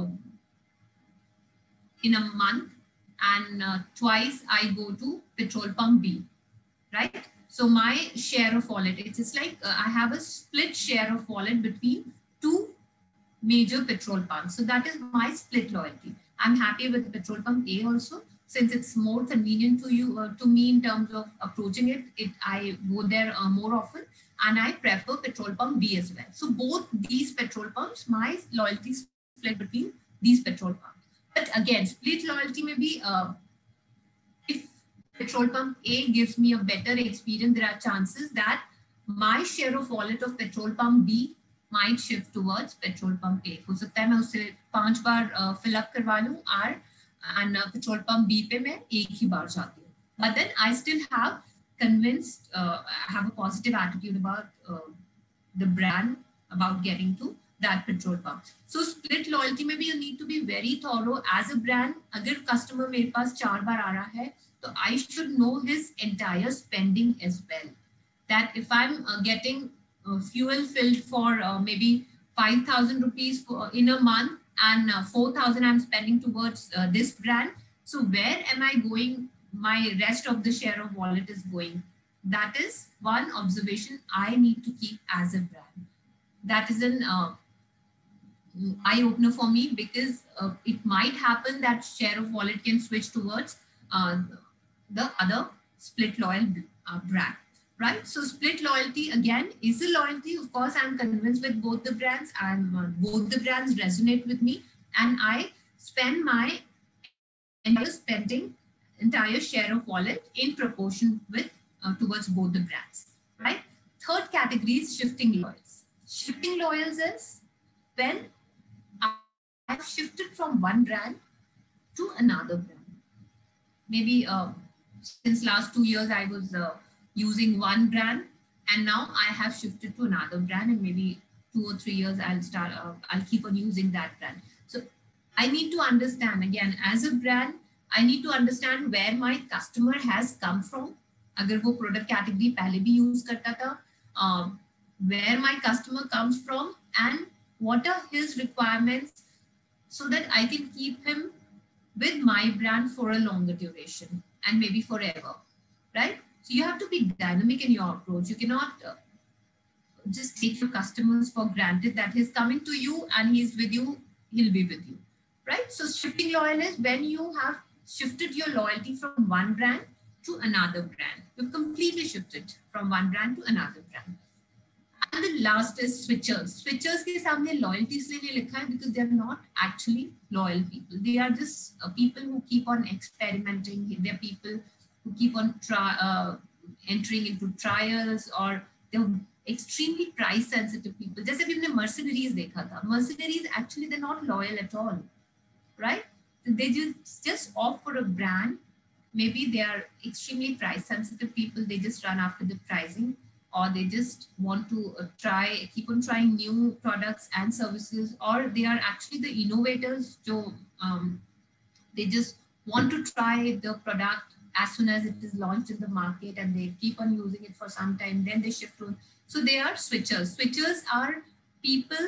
in a month, and twice I go to petrol pump B, right? So my share of wallet, it's just like I have a split share of wallet between two major petrol pumps. So that is my split loyalty. I'm happy with petrol pump A also, since it's more convenient to you, to me in terms of approaching it. I go there more often, and I prefer petrol pump B as well. So both these petrol pumps, my loyalty is split between these petrol pumps. But again, split loyalty may be, if petrol pump A gives me a better experience, there are chances that my share of wallet of petrol pump B might shift towards petrol pump A. हो सकता है मैं उसे 5 बार fill up करवा लूं, and petrol pump B पे मैं एक ही बार जाती हूँ. But then I still have convinced, have a positive attitude about the brand, about getting to that petrol pump. So split loyalty में भी you need to be very thorough as a brand. अगर customer मेरे पास 4 बार आ रहा है, so I should know his entire spending as well. That if I'm getting fuel filled for maybe 5,000 rupees in a month, and 4,000 I'm spending towards this brand, so where am I going? My rest of the share of wallet is going. That is one observation I need to keep as a brand. That is an eye opener for me, because it might happen that share of wallet can switch towards the other split loyal brand, right? So split loyalty again is a loyalty. Of course, I'm convinced with both the brands, and both the brands resonate with me, and I spend my entire share of wallet in proportion with towards both the brands, right? Third category is shifting loyals. Shifting loyals is when I've shifted from one brand to another brand. Maybe since last 2 years, I was using one brand, and now I have shifted to another brand, and maybe 2 or 3 years I'll keep on using that brand. So I need to understand, again, as a brand, I need to understand where my customer has come from. अगर वो product category पहले भी use करता था, where my customer comes from and what are his requirements, so that I can keep him with my brand for a longer duration and maybe forever, right? So you have to be dynamic in your approach. You cannot just take your customers for granted that he's coming to you and he's with you, he'll be with you, right? So shifting loyal is when you have shifted your loyalty from one brand to another brand. You've completely shifted from one brand to another brand. And the last is switchers. Switchers के सामने loyalty इसलिए नहीं लिखा है because they are not actually loyal people. They are just people who keep on experimenting. They are people who keep on entering into trials, or they're extremely price sensitive people. जैसे भी हमने Mercenaries देखा था. Mercenaries actually they're not loyal at all, right? They just opt for a brand. Maybe they are extremely price sensitive people. They just run after the pricing, or they just want to keep on trying new products and services, or they are actually the innovators. So they just want to try the product as soon as it is launched in the market, and they keep on using it for some time, then they shift to. So they are switchers. Switchers are people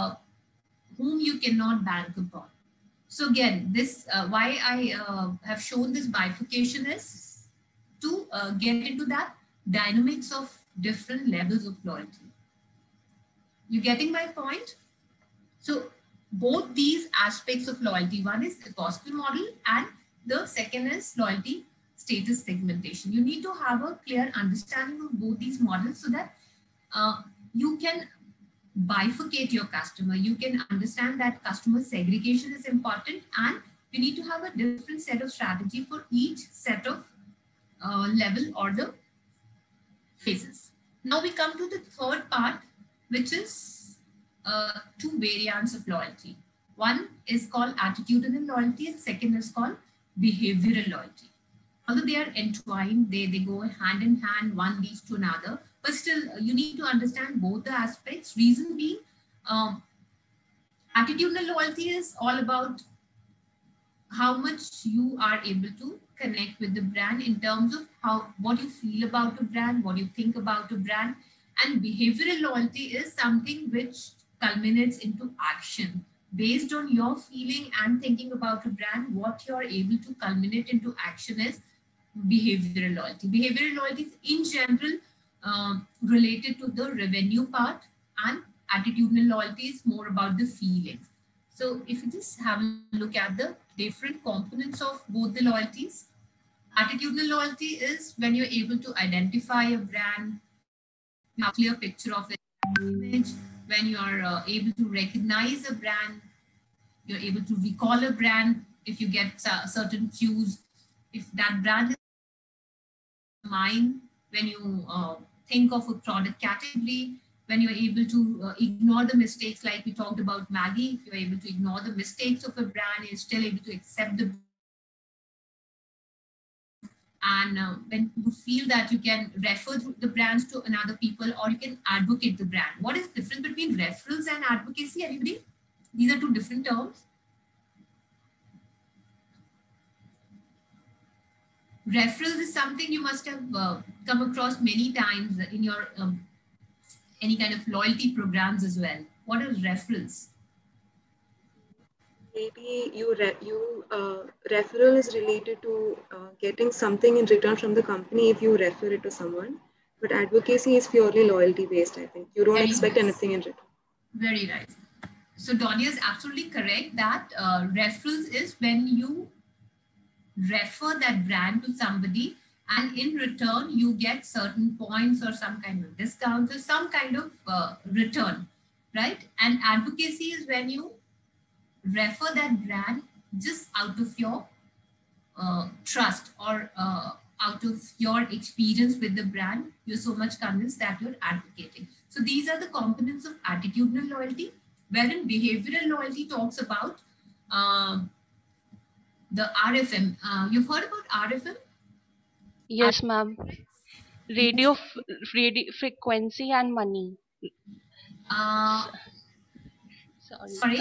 whom you cannot bank upon. So again, this why I have shown this bifurcation is to get into that dynamics of different levels of loyalty. You getting my point? So both these aspects of loyalty. One is the gospel model and the second is loyalty status segmentation. You need to have a clear understanding of both these models so that you can bifurcate your customer. You can understand that customer segregation is important and you need to have a different set of strategy for each set of level or the phases. Now we come to the third part, which is two variants of loyalty. One is called attitudinal loyalty and second is called behavioral loyalty. Although they are entwined, they go hand in hand, one leads to another, but still you need to understand both the aspects. Reason being, attitudinal loyalty is all about how much you are able to connect with the brand in terms of what you feel about the brand, what you think about the brand. And behavioral loyalty is something which culminates into action. Based on your feeling and thinking about a brand, what you're able to culminate into action is behavioral loyalty. Behavioral loyalty is in general related to the revenue part, and attitudinal loyalty is more about the feelings. So if you just have a look at the different components of both the loyalties, attitudinal loyalty is when you're able to identify a brand, have a clear picture of its image, when you are able to recognize a brand, you're able to recall a brand if you get certain cues. If that brand is in mind, when you think of a product category, when you're able to ignore the mistakes, like we talked about Maggie, if you're able to ignore the mistakes of a brand, you're still able to accept the brand. And when you feel that you can refer the brands to another people or you can advocate the brand. What is the difference between referrals and advocacy, anybody? These are two different terms. Referrals is something you must have come across many times in your any kind of loyalty programs as well. What are referrals? Maybe referral is related to getting something in return from the company if you refer it to someone. But advocacy is purely loyalty based, I think. You don't expect anything in return. Very right. So Donia is absolutely correct that referrals is when you refer that brand to somebody and in return you get certain points or some kind of discounts or some kind of return, right? And advocacy is when you refer that brand just out of your trust or out of your experience with the brand. You're so much convinced that you're advocating. So these are the components of attitudinal loyalty, wherein behavioral loyalty talks about the RFM. You've heard about RFM? Yes, ma'am. Radio frequency and money. Sorry?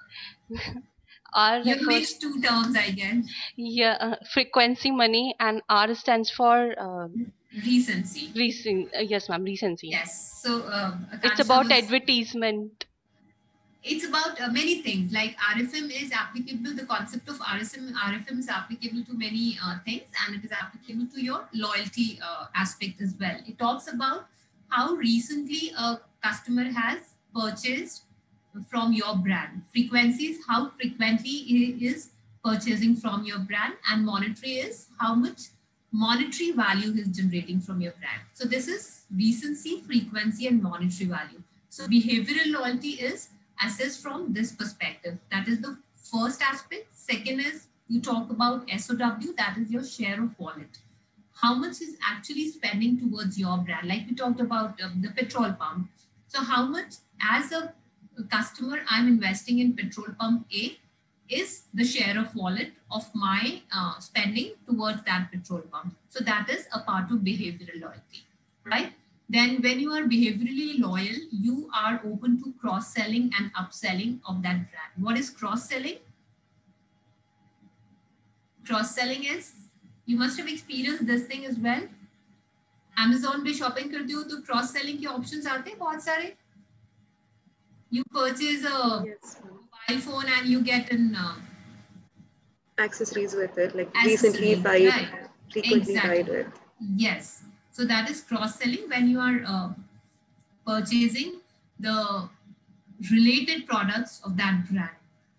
R you mixed two terms, I guess. Yeah, frequency, money, and R stands for recency. Yes, ma'am, recency. Yes. So it's about advertisement. It's about many things. Like RFM is applicable. The concept of RFM is applicable to many things, and it is applicable to your loyalty aspect as well. It talks about how recently a customer has purchased from your brand. Frequency is how frequently he is purchasing from your brand, and monetary is how much monetary value he is generating from your brand. So this is recency, frequency, and monetary value. So behavioral loyalty is assessed from this perspective. That is the first aspect. Second is you talk about SOW, that is your share of wallet. How much is actually spending towards your brand? Like we talked about the petrol pump. So how much as a customer I'm investing in petrol pump A is the share of wallet of my spending towards that petrol pump. So that is a part of behavioral loyalty, right? Then when you are behaviorally loyal, you are open to cross-selling and upselling of that brand. What is cross-selling? Cross-selling is, you must have experienced this thing as well. Amazon पे shopping करते हो तो cross-selling के options आते हैं बहुत सारे. You purchase a mobile phone and you get an accessories with it, like recently buy, frequently buy with. Yes. So that is cross-selling when you are purchasing the related products of that brand.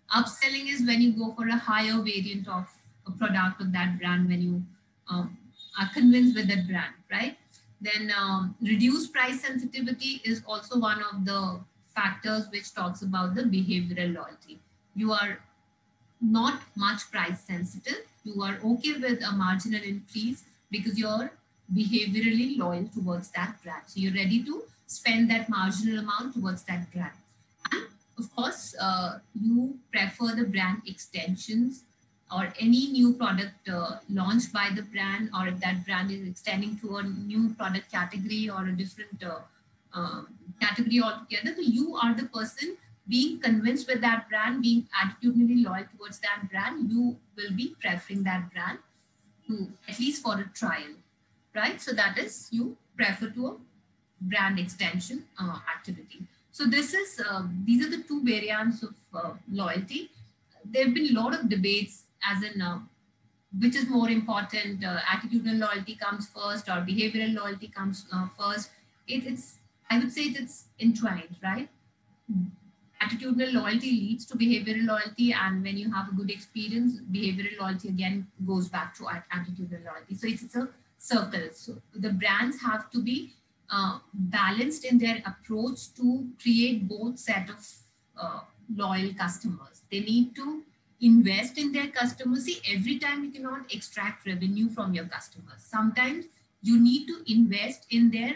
Upselling is when you go for a higher variant of a product of that brand, when you are convinced with that brand, right? Then reduced price sensitivity is also one of the factors which talks about the behavioral loyalty. You are not much price sensitive. You are okay with a marginal increase because you're behaviorally loyal towards that brand. So you're ready to spend that marginal amount towards that brand. And of course, you prefer the brand extensions or any new product launched by the brand, or if that brand is extending to a new product category or a different category altogether. So you are the person being convinced with that brand, being attitudinally loyal towards that brand. You will be preferring that brand to at least for a trial, right? So that is, you prefer to a brand extension activity. So this is these are the two variants of loyalty. There have been a lot of debates as in which is more important, attitudinal loyalty comes first or behavioral loyalty comes first. It's, I would say it's entwined, right? Attitudinal loyalty leads to behavioral loyalty, and when you have a good experience, behavioral loyalty again goes back to attitudinal loyalty. So it's a circle. So the brands have to be balanced in their approach to create both set of loyal customers. They need to invest in their customers. See, every time you cannot extract revenue from your customers. Sometimes you need to invest in their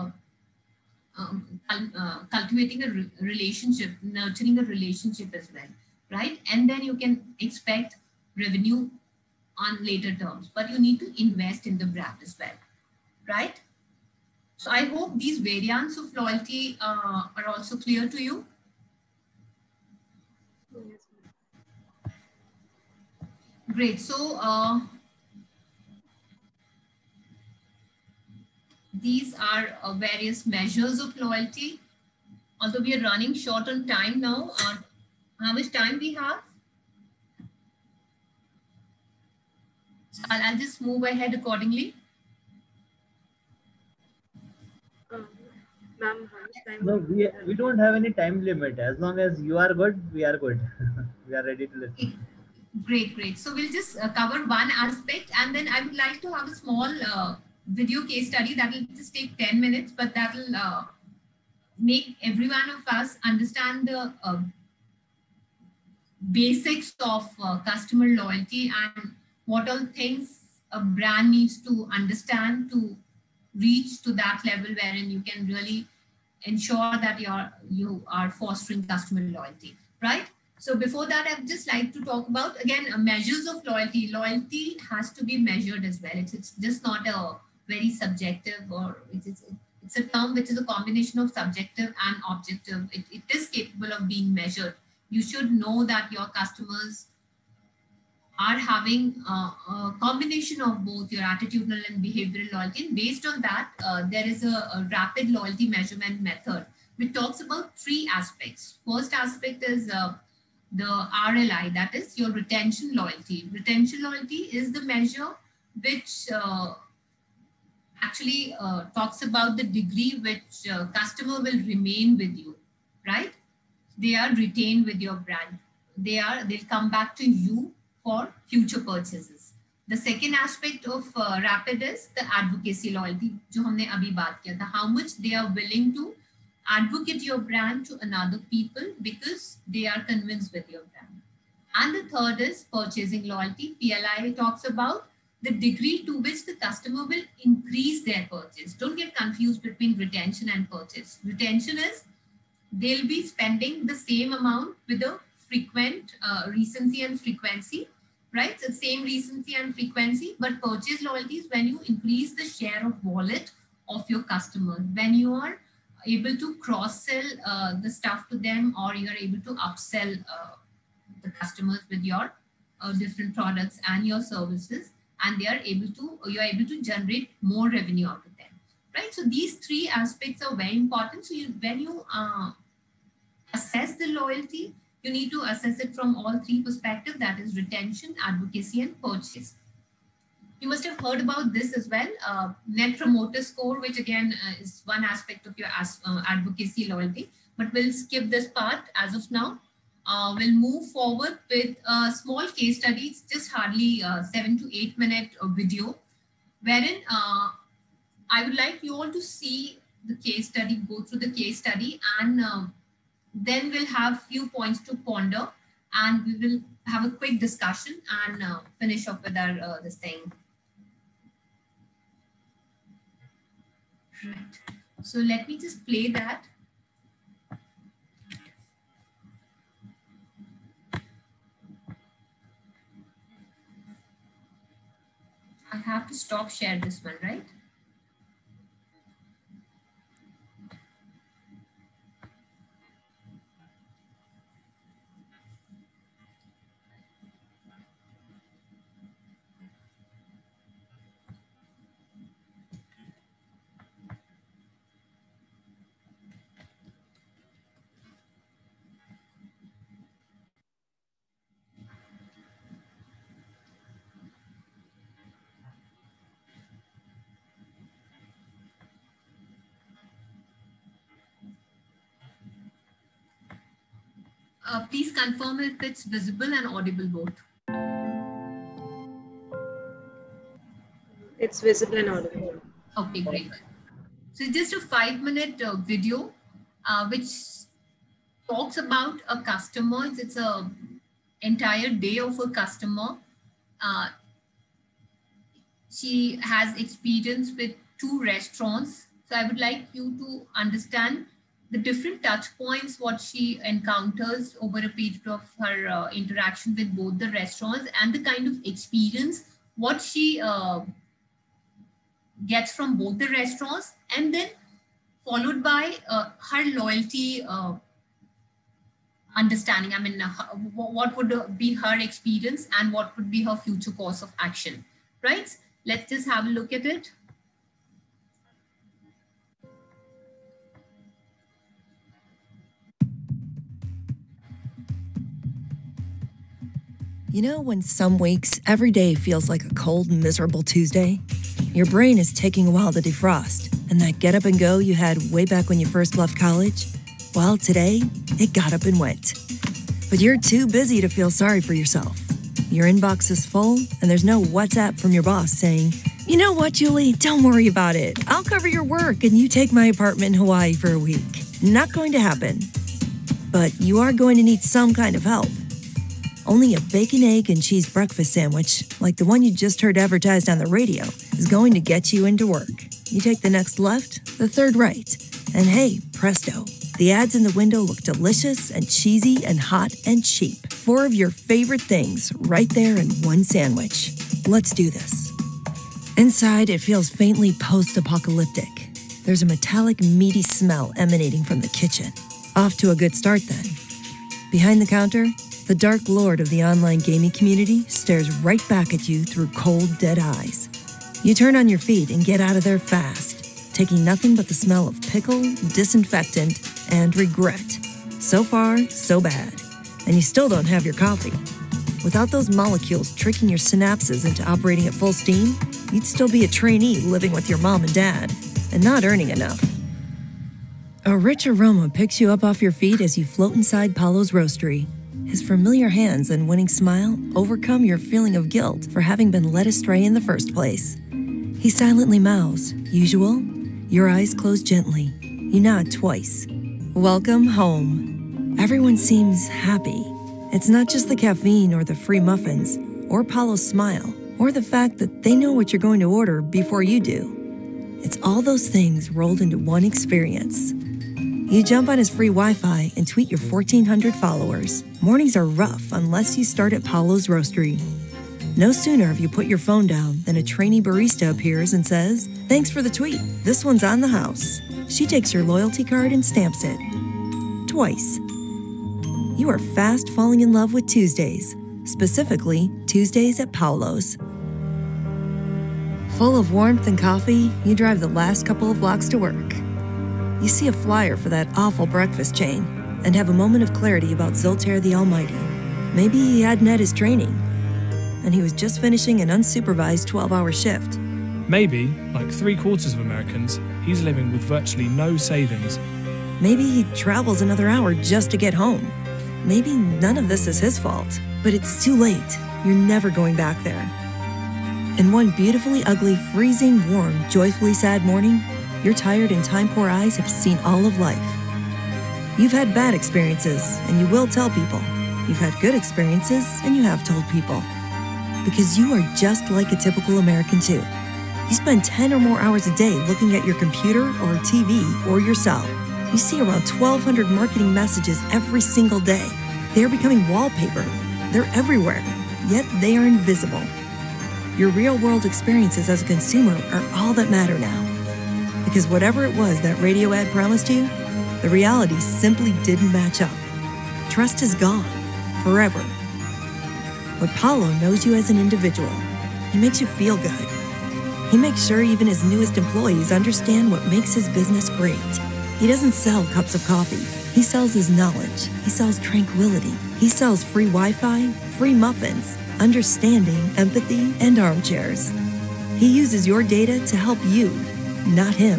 cultivating a relationship, nurturing a relationship as well, right? And then you can expect revenue on later terms, but you need to invest in the brand as well, right? So I hope these variants of loyalty are also clear to you. Great. So these are various measures of loyalty. Although we are running short on time now, how much time we have? So I'll just move ahead accordingly. Ma'am, how much time? No, we don't have any time limit. As long as you are good, we are good. We are ready to listen. Great, great. So we'll just cover one aspect, and then I would like to have a small video case study that will just take 10 minutes, but that will make every one of us understand the basics of customer loyalty and what all things a brand needs to understand to reach to that level wherein you can really ensure that you are fostering customer loyalty, right? So before that, I'd just like to talk about, again, measures of loyalty. Loyalty has to be measured as well. It's just not a very subjective, or it's a term which is a combination of subjective and objective. It is capable of being measured. You should know that your customers are having a combination of both your attitudinal and behavioral loyalty. And based on that, there is a rapid loyalty measurement method which talks about three aspects. First aspect is the RLI, that is your retention loyalty. Retention loyalty is the measure which actually talks about the degree which customer will remain with you, right? They are retained with your brand. They'll come back to you for future purchases. The second aspect of rapid is the advocacy loyalty, जो हमने अभी बात किया था, how much they are willing to advocate your brand to another people because they are convinced with your brand. And the third is purchasing loyalty. PLI talks about the degree to which the customer will increase their purchase. Don't get confused between retention and purchase. Retention is they'll be spending the same amount with a frequent recency and frequency, right? So same recency and frequency, but purchase loyalty is when you increase the share of wallet of your customers, when you are able to cross-sell the stuff to them, or you are able to upsell the customers with your different products and your services, and you are able to generate more revenue out of them, right? So these three aspects are very important. So when you assess the loyalty, you need to assess it from all three perspectives, that is retention, advocacy, and purchase. You must have heard about this as well, Net Promoter Score, which again is one aspect of your advocacy loyalty, but we'll skip this part as of now. we'll move forward with a small case study. It's just hardly 7 to 8 minute video, wherein I would like you all to see the case study, go through the case study, and then we'll have few points to ponder, and we will have a quick discussion and finish up with our this thing. Right. So let me just play that. I have to stop share this one, right? Please confirm if it's visible and audible both. It's visible and audible. Okay, great. So it's just a 5-minute video which talks about a customer. It's a entire day of a customer. She has experience with 2 restaurants. So I would like you to understand the different touch points, what she encounters over a period of her interaction with both the restaurants, and the kind of experience, what she gets from both the restaurants, and then followed by her loyalty understanding. I mean, what would be her experience and what would be her future course of action, right? Let's just have a look at it. You know when some weeks, every day feels like a cold, miserable Tuesday? Your brain is taking a while to defrost, and that get up and go you had way back when you first left college? Well, today, it got up and went. But you're too busy to feel sorry for yourself. Your inbox is full, and there's no WhatsApp from your boss saying, "You know what, Julie, don't worry about it. I'll cover your work and you take my apartment in Hawaii for a week." Not going to happen. But you are going to need some kind of help. Only a bacon, egg, and cheese breakfast sandwich, like the one you just heard advertised on the radio, is going to get you into work. You take the next left, the third right, and hey, presto, the ads in the window look delicious and cheesy and hot and cheap. 4 of your favorite things right there in one sandwich. Let's do this. Inside, it feels faintly post-apocalyptic. There's a metallic, meaty smell emanating from the kitchen. Off to a good start then. Behind the counter, the dark lord of the online gaming community stares right back at you through cold, dead eyes. You turn on your feet and get out of there fast, taking nothing but the smell of pickle, disinfectant, and regret. So far, so bad. And you still don't have your coffee. Without those molecules tricking your synapses into operating at full steam, you'd still be a trainee living with your mom and dad, and not earning enough. A rich aroma picks you up off your feet as you float inside Paulo's Roastery. His familiar hands and winning smile overcome your feeling of guilt for having been led astray in the first place. He silently mouths, "Usual?" Your eyes close gently. You nod twice. Welcome home. Everyone seems happy. It's not just the caffeine or the free muffins, or Paulo's smile, or the fact that they know what you're going to order before you do. It's all those things rolled into one experience. You jump on his free Wi-Fi and tweet your 1,400 followers. Mornings are rough unless you start at Paulo's Roastery. No sooner have you put your phone down than a trainee barista appears and says, "Thanks for the tweet. This one's on the house." She takes your loyalty card and stamps it. Twice. You are fast falling in love with Tuesdays, specifically Tuesdays at Paulo's. Full of warmth and coffee, you drive the last couple of blocks to work. You see a flyer for that awful breakfast chain and have a moment of clarity about Zoltaire the Almighty. Maybe he hadn't had his training, and he was just finishing an unsupervised 12-hour shift. Maybe, like 3/4 of Americans, he's living with virtually no savings. Maybe he travels another hour just to get home. maybe none of this is his fault, but it's too late. You're never going back there. And one beautifully ugly, freezing, warm, joyfully sad morning, your tired and time-poor eyes have seen all of life. You've had bad experiences, and you will tell people. You've had good experiences, and you have told people. Because you are just like a typical American too. You spend 10 or more hours a day looking at your computer or TV or your cell. You see around 1,200 marketing messages every single day. They are becoming wallpaper. They're everywhere, yet they are invisible. Your real-world experiences as a consumer are all that matter now. Because whatever it was that radio ad promised you, the reality simply didn't match up. Trust is gone, forever. But Paulo knows you as an individual. He makes you feel good. He makes sure even his newest employees understand what makes his business great. He doesn't sell cups of coffee. He sells his knowledge. He sells tranquility. He sells free Wi-Fi, free muffins, understanding, empathy, and armchairs. He uses your data to help you, not him.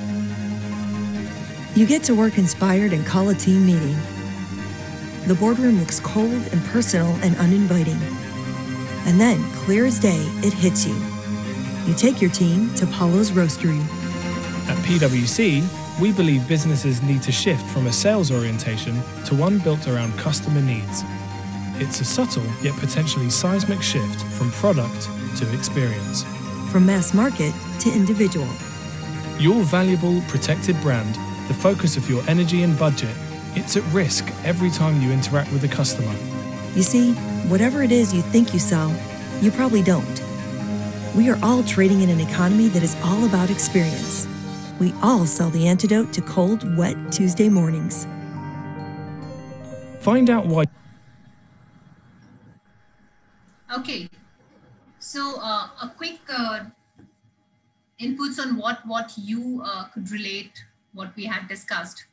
You get to work inspired and call a team meeting. The boardroom looks cold and personal and uninviting. And then, clear as day, it hits you. You take your team to Paulo's Roastery. At PwC, we believe businesses need to shift from a sales orientation to one built around customer needs. It's a subtle yet potentially seismic shift from product to experience. From mass market to individual. Your valuable, protected brand, the focus of your energy and budget, it's at risk every time you interact with a customer. You see, whatever it is you think you sell, you probably don't. We are all trading in an economy that is all about experience. We all sell the antidote to cold, wet Tuesday mornings. Find out why. Okay, so a quick inputs on what you could relate, what we had discussed.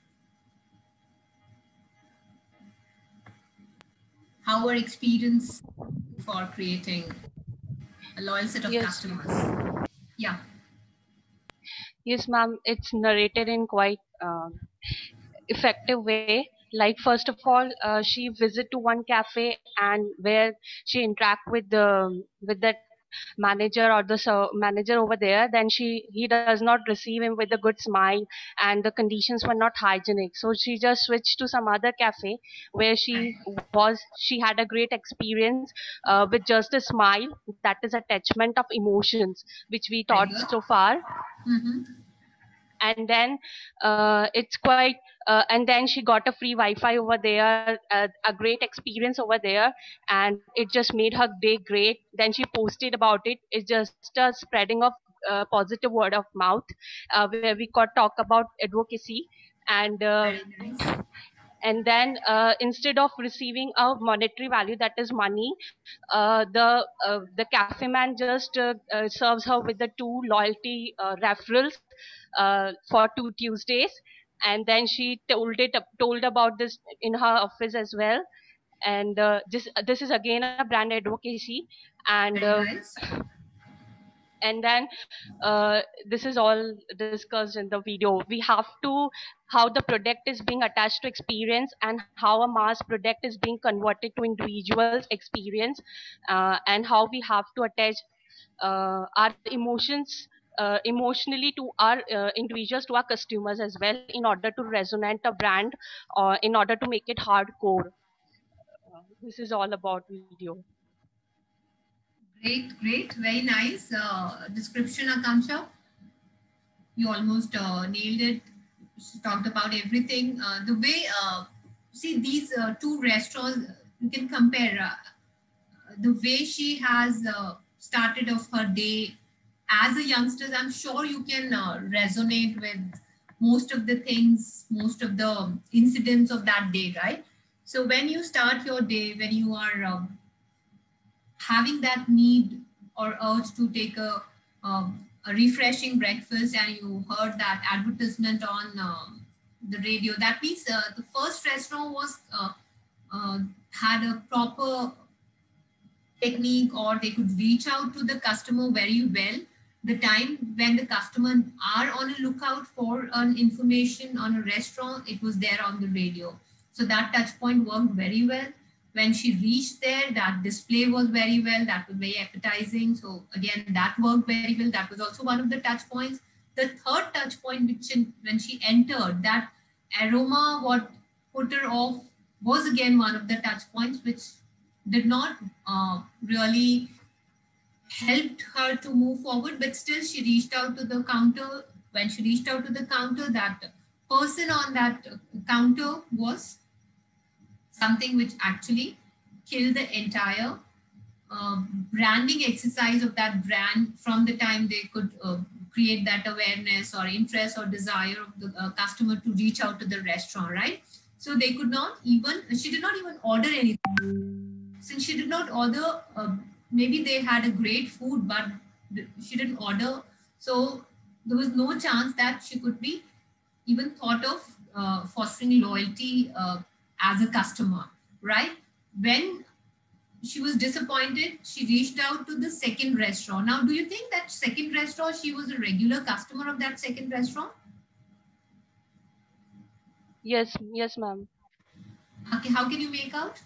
Our experience for creating a loyal set of customers. Yeah. Yes, ma'am. It's narrated in quite effective way. Like first of all, she visit to one cafe and where she interact with that manager or the manager over there. Then he does not receive him with a good smile, and the conditions were not hygienic. So she just switched to some other cafe where she had a great experience with just a smile. That is attachment of emotions, which we taught so far. Mm-hmm. And then it's quite and then she got a free Wi-Fi over there, a great experience over there, and it just made her day great. Then she posted about it. It's just a spreading of positive word of mouth where we could talk about advocacy. And and then instead of receiving a monetary value, that is money, the cafe man just serves her with the 2 loyalty referrals for 2 Tuesdays, and then she told about this in her office as well. And this is again a brand advocacy. And and then this is all discussed in the video. We have to how the product is being attached to experience, and how a mass product is being converted to individuals experience, and how we have to attach our emotions emotionally to our individuals, to our customers as well, in order to resonate a brand, or in order to make it hardcore. This is all about video. Great, very nice description, Akanksha. You almost nailed it. She talked about everything. The way, see these 2 restaurants, you can compare the way she has started off her day as a youngster. I'm sure you can resonate with most of the things, most of the incidents of that day, right? So when you start your day, when you are having that need or urge to take a refreshing breakfast, and you heard that advertisement on the radio, that means the first restaurant was had a proper technique, or they could reach out to the customer very well. The time when the customer are on a lookout for an information on a restaurant, it was there on the radio. So that touch point worked very well. When she reached there, that display was very well. That was very appetizing. So again, that worked very well. That was also one of the touch points. The third touch point, which when she entered, that aroma, what put her off, was again one of the touch points, which did not really helped her to move forward, but still she reached out to the counter. When she reached out to the counter, that person on that counter was something which actually killed the entire branding exercise of that brand from the time they could create that awareness or interest or desire of the customer to reach out to the restaurant, right? So they could not even, she did not even order anything. Since she did not order, maybe they had a great food, but she didn't order. So there was no chance that she could be even thought of fostering loyalty as a customer, right? When she was disappointed, she reached out to the second restaurant. Now, do you think that second restaurant, she was a regular customer of that second restaurant? Yes, ma'am. Okay, how can you make out?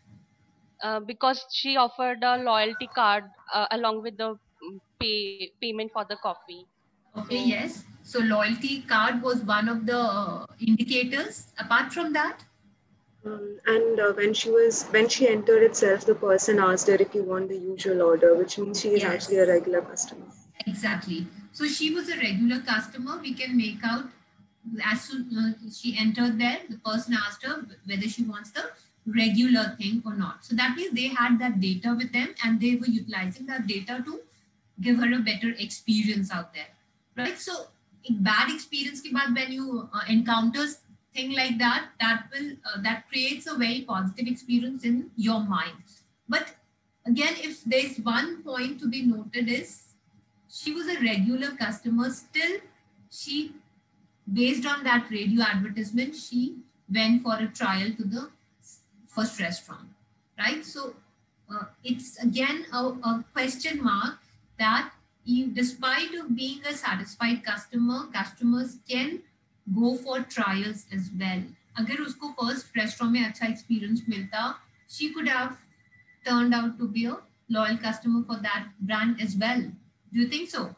Because she offered a loyalty card along with the payment for the coffee. Okay, so, yes. So loyalty card was one of the indicators. Apart from that? And when she entered itself, the person asked her if you want the usual order, which means she is actually a regular customer. Exactly. So she was a regular customer. We can make out as soon as she entered there, the person asked her whether she wants the regular thing or not. So that means they had that data with them and they were utilizing that data to give her a better experience out there, right? So bad experience ke baad, when you encounter thing like that, that creates a very positive experience in your mind. But again, if there's one point to be noted is she was a regular customer. Still, she, based on that radio advertisement, she went for a trial to the first restaurant, right? So it's again a question mark that despite of being a satisfied customer, customers can go for trials as well. Agar usko first restaurant mein acha experience milta, she could have turned out to be a loyal customer for that brand as well. Do you think so?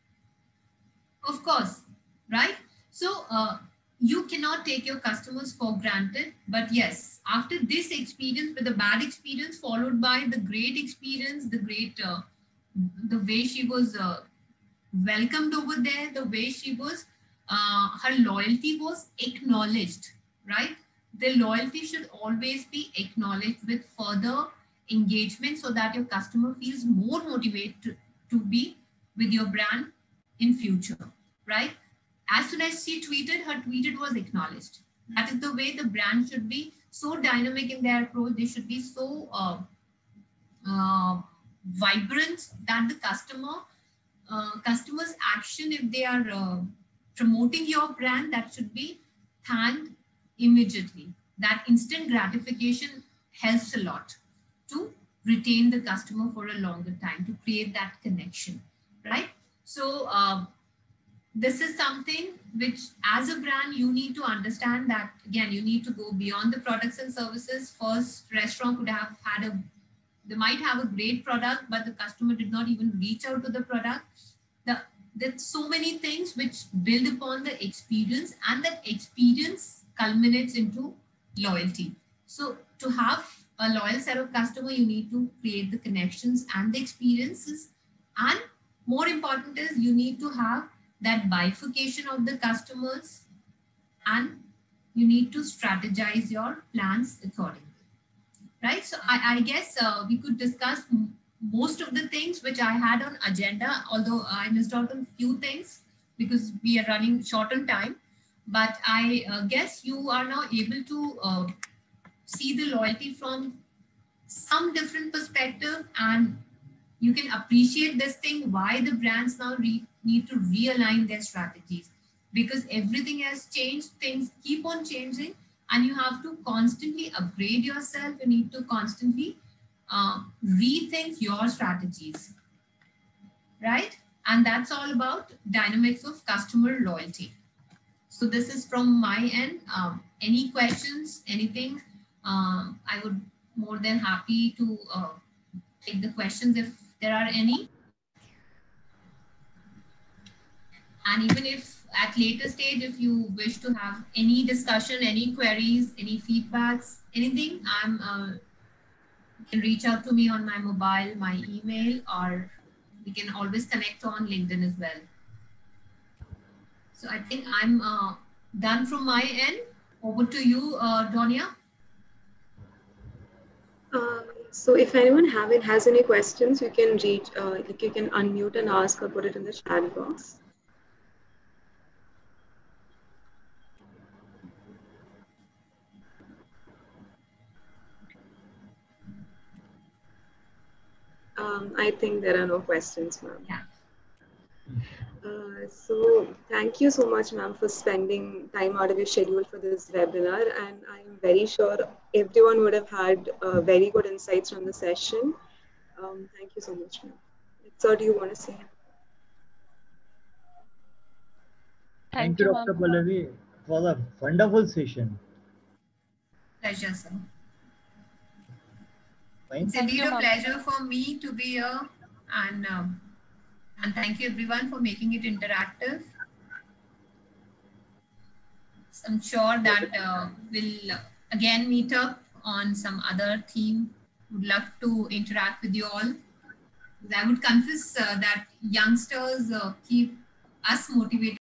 Of course, right? So you cannot take your customers for granted. But yes, after this experience, with the bad experience followed by the great experience, the way she was welcomed over there, the way she was, her loyalty was acknowledged, right? The loyalty should always be acknowledged with further engagement so that your customer feels more motivated to be with your brand in future, right? As soon as she tweeted, her tweeted was acknowledged. That is the way the brand should be, so dynamic in their approach. They should be so vibrant that the customer's action, if they are promoting your brand, that should be thanked immediately. That instant gratification helps a lot to retain the customer for a longer time, to create that connection, right? So this is something which as a brand, you need to understand that, again, you need to go beyond the products and services. First restaurant could have had they might have a great product, but the customer did not even reach out to the product. There's so many things which build upon the experience, and that experience culminates into loyalty. So to have a loyal set of customers, you need to create the connections and the experiences. And more important is you need to have that bifurcation of the customers, and you need to strategize your plans accordingly, right? So I guess we could discuss most of the things which I had on agenda, although I missed out on few things because we are running short on time. But I guess you are now able to see the loyalty from some different perspective, and you can appreciate this thing, why the brands now need to realign their strategies, because everything has changed, things keep on changing, and you have to constantly upgrade yourself. You need to constantly rethink your strategies, right? And that's all about dynamics of customer loyalty. So this is from my end. Any questions, anything? I would more than happy to take the questions if there are any. And even if at later stage, if you wish to have any discussion, any queries, any feedbacks, anything, you can reach out to me on my mobile, my email, or we can always connect on LinkedIn as well. So I think I'm done from my end. Over to you, Donia. So if anyone has any questions, you can reach, you can unmute and ask or put it in the chat box. I think there are no questions, ma'am. Yeah. So thank you so much, ma'am, for spending time out of your schedule for this webinar. And I'm very sure everyone would have had very good insights from the session. Thank you so much, ma'am. Sir, do you want to say? Thank you, Dr. Pallavi. It was a wonderful session. Pleasure, sir. Thank It's indeed a pleasure for me to be here, and thank you everyone for making it interactive. So I'm sure that we'll again meet up on some other theme. Would love to interact with you all. I would confess that youngsters keep us motivated.